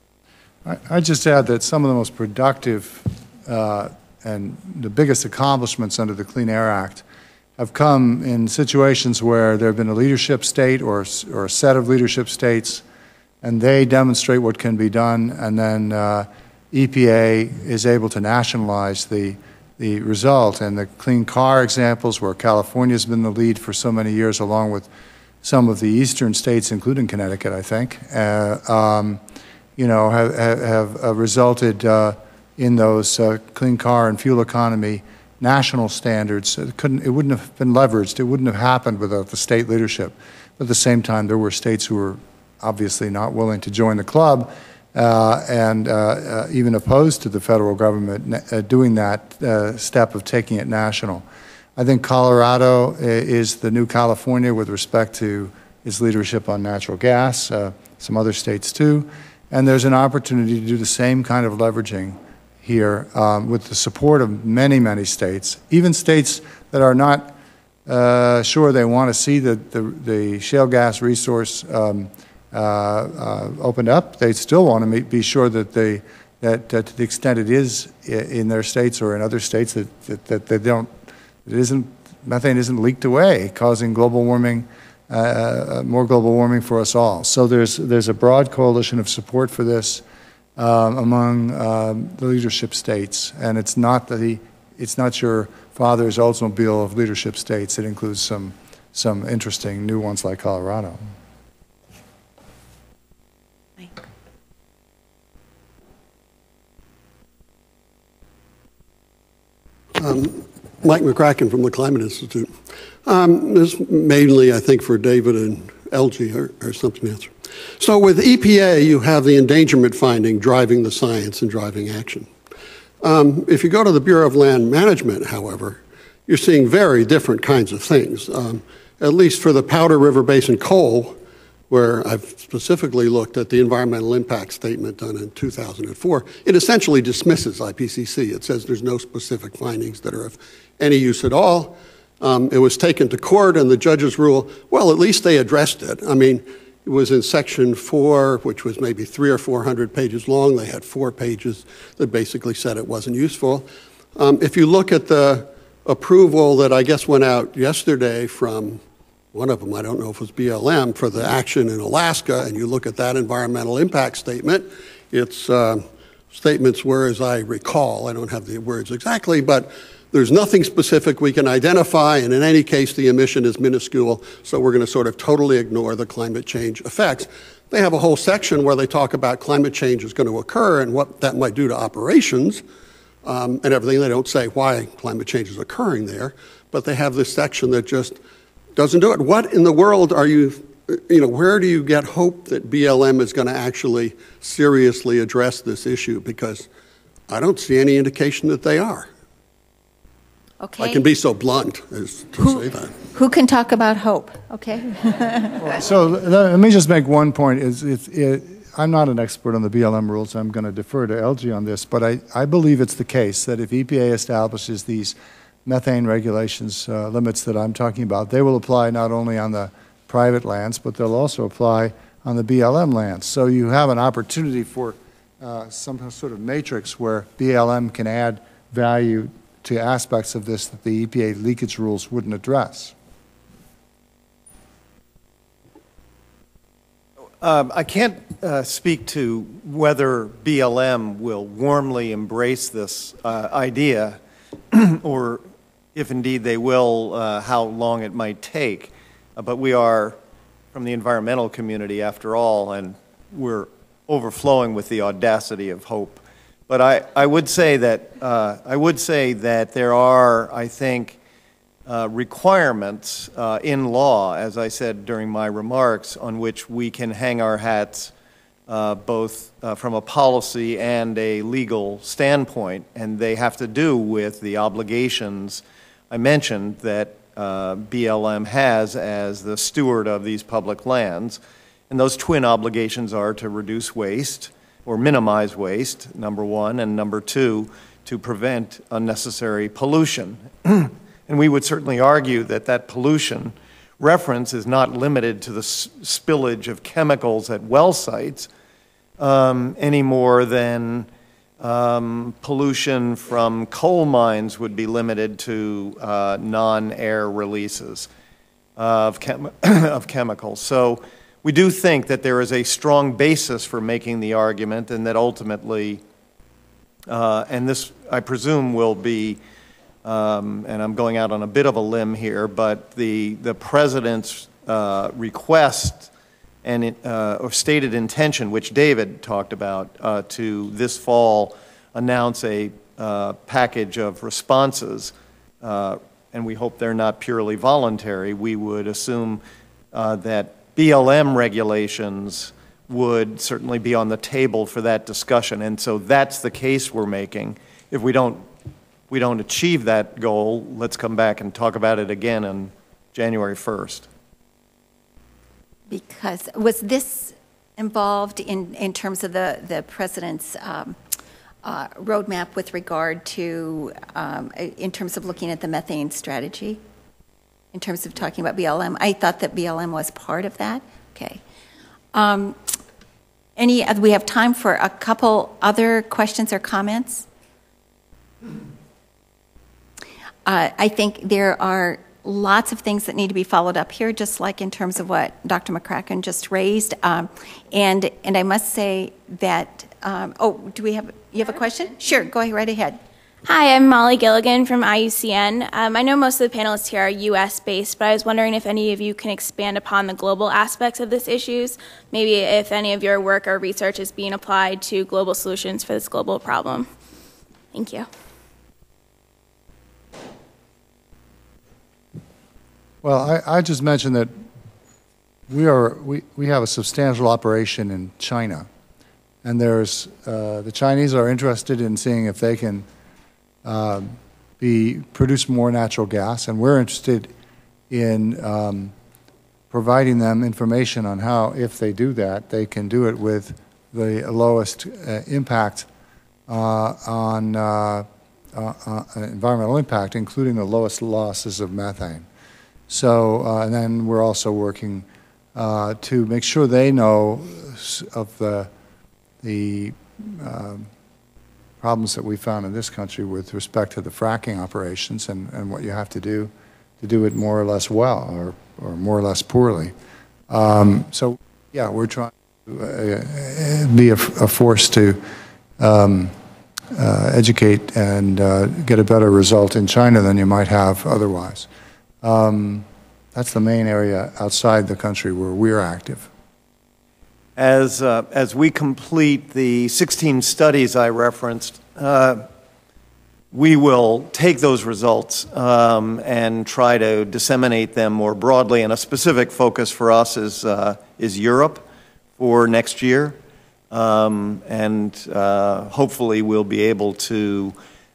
I, I just add that some of the most productive uh, and the biggest accomplishments under the Clean Air Act have come in situations where there have been a leadership state or, or a set of leadership states, and they demonstrate what can be done, and then uh, E P A is able to nationalize the, the result. And the clean car examples, where California's been the lead for so many years, along with some of the eastern states, including Connecticut, I think, uh, um, you know, have, have, have uh, resulted uh, in those uh, clean car and fuel economy national standards. It couldn't, it wouldn't have been leveraged. It wouldn't have happened without the state leadership. But at the same time, there were states who were obviously not willing to join the club uh, and uh, uh, even opposed to the federal government uh, doing that uh, step of taking it national. I think Colorado is the new California with respect to its leadership on natural gas, uh, some other states too. And there's an opportunity to do the same kind of leveraging here um, with the support of many, many states, even states that are not uh, sure they want to see the, the, the shale gas resource um, uh, uh, opened up. They still want to be sure that they that uh, to the extent it is in their states or in other states that, that, that they don't, it isn't, methane isn't leaked away, causing global warming, uh, more global warming for us all. So there's, there's a broad coalition of support for this um, among um, the leadership states, and it's not the, it's not your father's Oldsmobile of leadership states. It includes some, some interesting new ones like Colorado. Um, Mike McCracken from the Climate Institute. Um, this mainly, I think, for David and L G or, or something else. So with E P A, you have the endangerment finding driving the science and driving action. Um, if you go to the Bureau of Land Management, however, you're seeing very different kinds of things. Um, at least for the Powder River Basin coal, where I've specifically looked at the environmental impact statement done in two thousand four, it essentially dismisses I P C C. It says there's no specific findings that are of any use at all. Um, it was taken to court, and the judges rule, well, at least they addressed it. I mean, it was in section four, which was maybe three or four hundred pages long. They had four pages that basically said it wasn't useful. Um, if you look at the approval that I guess went out yesterday from one of them, I don't know if it was B L M, for the action in Alaska, and you look at that environmental impact statement, its uh, statements were, as I recall, I don't have the words exactly, but there's nothing specific we can identify, and in any case, the emission is minuscule, so we're going to sort of totally ignore the climate change effects. They have a whole section where they talk about climate change is going to occur and what that might do to operations um, and everything. They don't say why climate change is occurring there, but they have this section that just doesn't do it. What in the world are you, you know, where do you get hope that B L M is going to actually seriously address this issue? Because I don't see any indication that they are. Okay. I can be so blunt as to who, say that. Who can talk about hope? Okay. So let me just make one point. Is it, it, I'm not an expert on the B L M rules. I'm going to defer to L G on this, but I, I believe it's the case that if E P A establishes these methane regulations uh, limits that I'm talking about, they will apply not only on the private lands, but they'll also apply on the B L M lands. So you have an opportunity for uh, some sort of matrix where B L M can add value to aspects of this that the E P A leakage rules wouldn't address. Um, I can't uh, speak to whether B L M will warmly embrace this uh, idea or if indeed they will, uh, how long it might take. Uh, but we are from the environmental community after all, and we're overflowing with the audacity of hope. But I, I would say that uh, I would say that there are, I think, uh, requirements uh, in law, as I said during my remarks, on which we can hang our hats uh, both uh, from a policy and a legal standpoint, and they have to do with the obligations I mentioned that uh, B L M has as the steward of these public lands. And those twin obligations are to reduce waste or minimize waste, number one, and number two, to prevent unnecessary pollution. And we would certainly argue that that pollution reference is not limited to the spillage of chemicals at well sites um, any more than um, pollution from coal mines would be limited to uh, non-air releases of, chem of chemicals. So we do think that there is a strong basis for making the argument, and that ultimately, uh, and this I presume will be, um, and I'm going out on a bit of a limb here, but the, the President's uh, request and it, uh, or stated intention, which David talked about, uh, to this fall announce a uh, package of responses, uh, and we hope they're not purely voluntary. We would assume uh, that B L M regulations would certainly be on the table for that discussion, and so that's the case we're making. If we don't, we don't achieve that goal, let's come back and talk about it again on January first. because, was this involved in, in terms of the, the president's um, uh, roadmap with regard to, um, in terms of looking at the methane strategy? In terms of talking about B L M? I thought that B L M was part of that. Okay. Um, any, we have time for a couple other questions or comments. Uh, I think there are lots of things that need to be followed up here, just like in terms of what Doctor McCracken just raised. Um, and, and I must say that, um, oh, do we have, you have a question? Sure, go ahead, right ahead. Hi, I'm Molly Gilligan from I U C N. Um, I know most of the panelists here are U S based, but I was wondering if any of you can expand upon the global aspects of this issues, maybe if any of your work or research is being applied to global solutions for this global problem. Thank you. Well, I, I just mentioned that we are we, we have a substantial operation in China, and there's uh, the Chinese are interested in seeing if they can uh, be produce more natural gas, and we're interested in um, providing them information on how, if they do that, they can do it with the lowest uh, impact uh, on uh, uh, uh, environmental impact, including the lowest losses of methane. So, uh, and then we're also working uh, to make sure they know of the, the um, problems that we found in this country with respect to the fracking operations and, and what you have to do to do it more or less well or, or more or less poorly. Um, so, yeah, we're trying to uh, be a, a force to um, uh, educate and uh, get a better result in China than you might have otherwise. Um, that's the main area outside the country where we're active. As, uh, as we complete the sixteen studies I referenced, uh, we will take those results um, and try to disseminate them more broadly. And a specific focus for us is, uh, is Europe for next year. Um, and uh, hopefully we'll be able to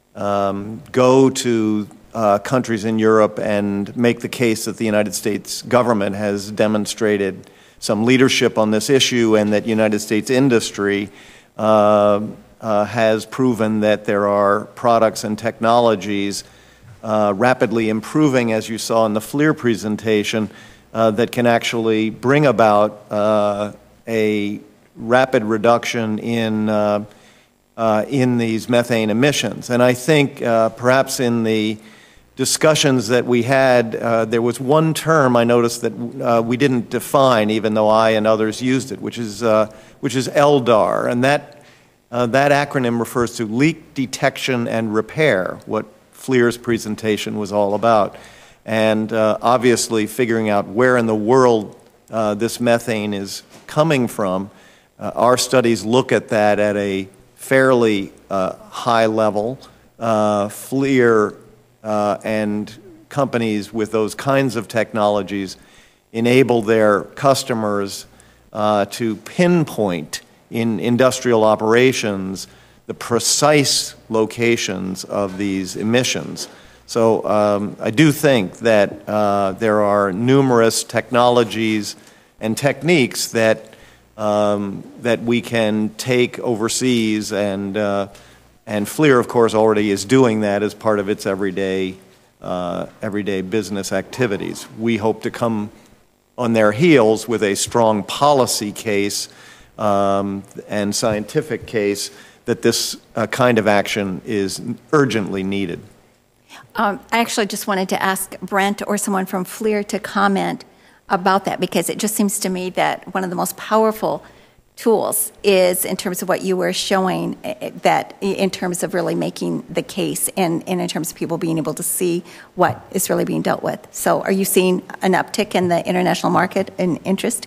um, go to Uh, countries in Europe and make the case that the United States government has demonstrated some leadership on this issue and that United States industry uh, uh, has proven that there are products and technologies uh, rapidly improving, as you saw in the FLIR presentation, uh, that can actually bring about uh, a rapid reduction in uh, uh, in these methane emissions. And I think uh, perhaps in the discussions that we had, uh, there was one term I noticed that uh, we didn't define, even though I and others used it, which is uh, which is L D A R, and that uh, that acronym refers to leak detection and repair, what FLIR's presentation was all about, and uh, obviously figuring out where in the world uh, this methane is coming from. Uh, our studies look at that at a fairly uh, high level. Uh, FLIR Uh, and companies with those kinds of technologies enable their customers uh, to pinpoint in industrial operations the precise locations of these emissions. So um, I do think that uh, there are numerous technologies and techniques that um, that we can take overseas, and uh, And FLIR, of course, already is doing that as part of its everyday, uh, everyday business activities. We hope to come on their heels with a strong policy case um, and scientific case that this uh, kind of action is urgently needed. Um, I actually just wanted to ask Brent or someone from FLIR to comment about that, because it just seems to me that one of the most powerful tools is, in terms of what you were showing, that in terms of really making the case and, and in terms of people being able to see what is really being dealt with. So are you seeing an uptick in the international market in interest?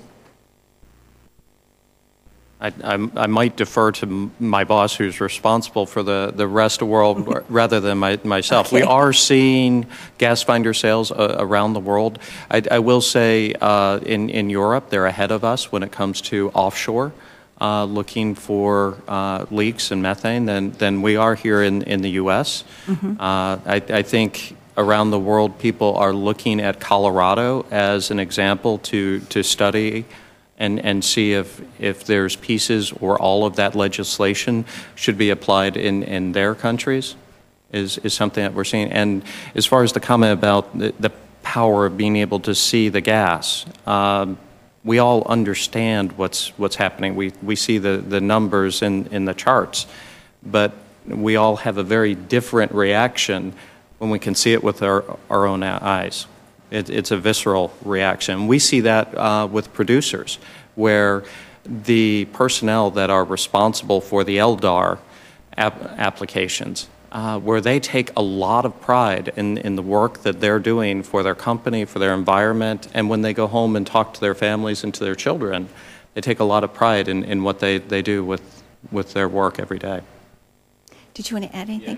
I, I, I might defer to my boss, who's responsible for the, the rest of the world, rather than my, myself. Okay. We are seeing gas finder sales uh, around the world. I, I will say uh, in, in Europe, they're ahead of us when it comes to offshore, uh, looking for uh, leaks and methane than, than we are here in, in the U S. Mm-hmm. uh, I, I think around the world, people are looking at Colorado as an example to, to study and, and see if, if there's pieces or all of that legislation should be applied in, in their countries, is, is something that we're seeing. And as far as the comment about the, the power of being able to see the gas, um, we all understand what's, what's happening. We, we see the, the numbers in, in the charts, but we all have a very different reaction when we can see it with our, our own eyes. It, it's a visceral reaction. We see that uh, with producers, where the personnel that are responsible for the L D A R ap applications, uh, where they take a lot of pride in, in the work that they're doing for their company, for their environment, and when they go home and talk to their families and to their children, they take a lot of pride in, in what they, they do with, with their work every day. Did you want to add anything?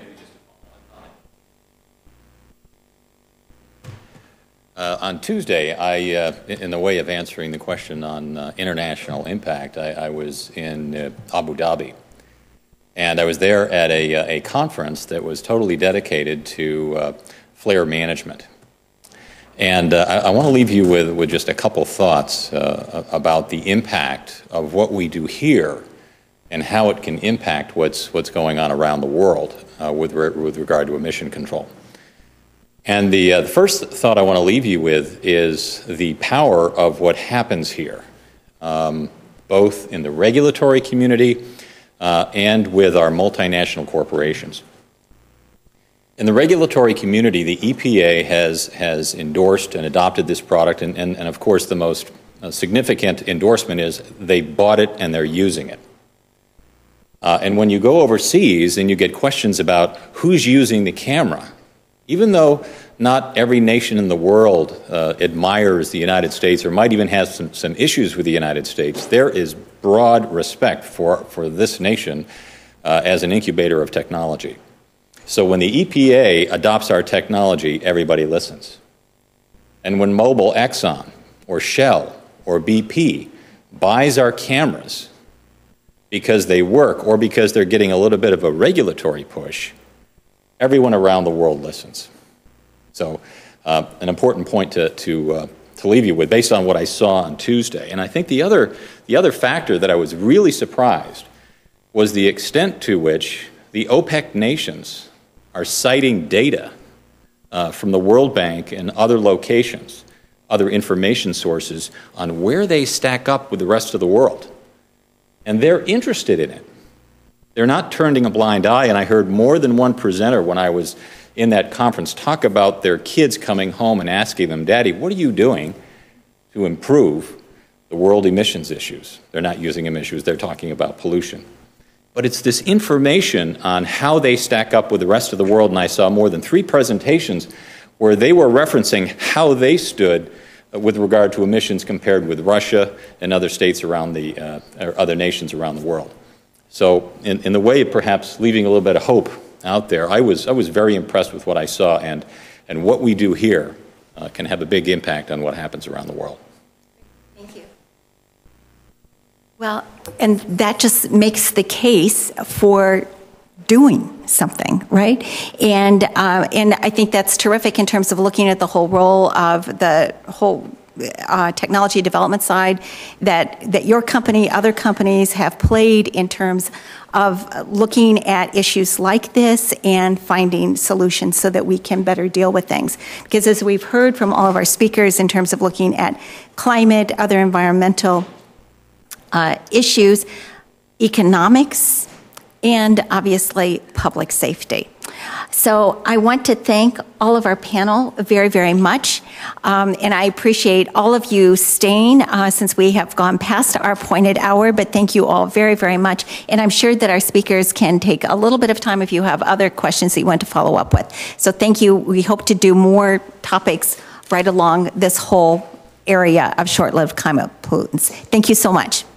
Uh, on Tuesday, I, uh, in the way of answering the question on uh, international impact, I, I was in uh, Abu Dhabi. And I was there at a, a conference that was totally dedicated to uh, flare management. And uh, I, I want to leave you with, with just a couple thoughts uh, about the impact of what we do here and how it can impact what's, what's going on around the world uh, with, re with regard to emission control. And the, uh, the first thought I want to leave you with is the power of what happens here, um, both in the regulatory community uh, and with our multinational corporations. In the regulatory community, the E P A has, has endorsed and adopted this product, and, and, and of course the most uh, significant endorsement is they bought it and they're using it. Uh, and when you go overseas and you get questions about who's using the camera, even though not every nation in the world uh, admires the United States or might even have some, some issues with the United States, there is broad respect for, for this nation uh, as an incubator of technology. So when the E P A adopts our technology, everybody listens. And when Mobil, Exxon, or Shell, or B P buys our cameras because they work or because they're getting a little bit of a regulatory push, everyone around the world listens. So uh, an important point to, to, uh, to leave you with based on what I saw on Tuesday. And I think the other, the other factor that I was really surprised was the extent to which the OPEC nations are citing data uh, from the World Bank and other locations, other information sources on where they stack up with the rest of the world. And they're interested in it. They're not turning a blind eye, and I heard more than one presenter when I was in that conference talk about their kids coming home and asking them, Daddy, what are you doing to improve the world emissions issues? They're not using emissions, they're talking about pollution. But it's this information on how they stack up with the rest of the world, and I saw more than three presentations where they were referencing how they stood with regard to emissions compared with Russia and other states around the, uh, or other nations around the world. So in, in the way of perhaps leaving a little bit of hope out there, I was, I was very impressed with what I saw, and, and what we do here uh, can have a big impact on what happens around the world. Thank you. Well, and that just makes the case for doing something, right? And, uh, and I think that's terrific in terms of looking at the whole role of the whole Uh, technology development side that, that your company, other companies have played in terms of looking at issues like this and finding solutions so that we can better deal with things. Because as we've heard from all of our speakers in terms of looking at climate, other environmental uh, issues, economics, and obviously public safety. So I want to thank all of our panel very, very much. Um, and I appreciate all of you staying uh, since we have gone past our appointed hour, but thank you all very, very much. And I'm sure that our speakers can take a little bit of time if you have other questions that you want to follow up with. So thank you. We hope to do more topics right along this whole area of short-lived climate pollutants. Thank you so much.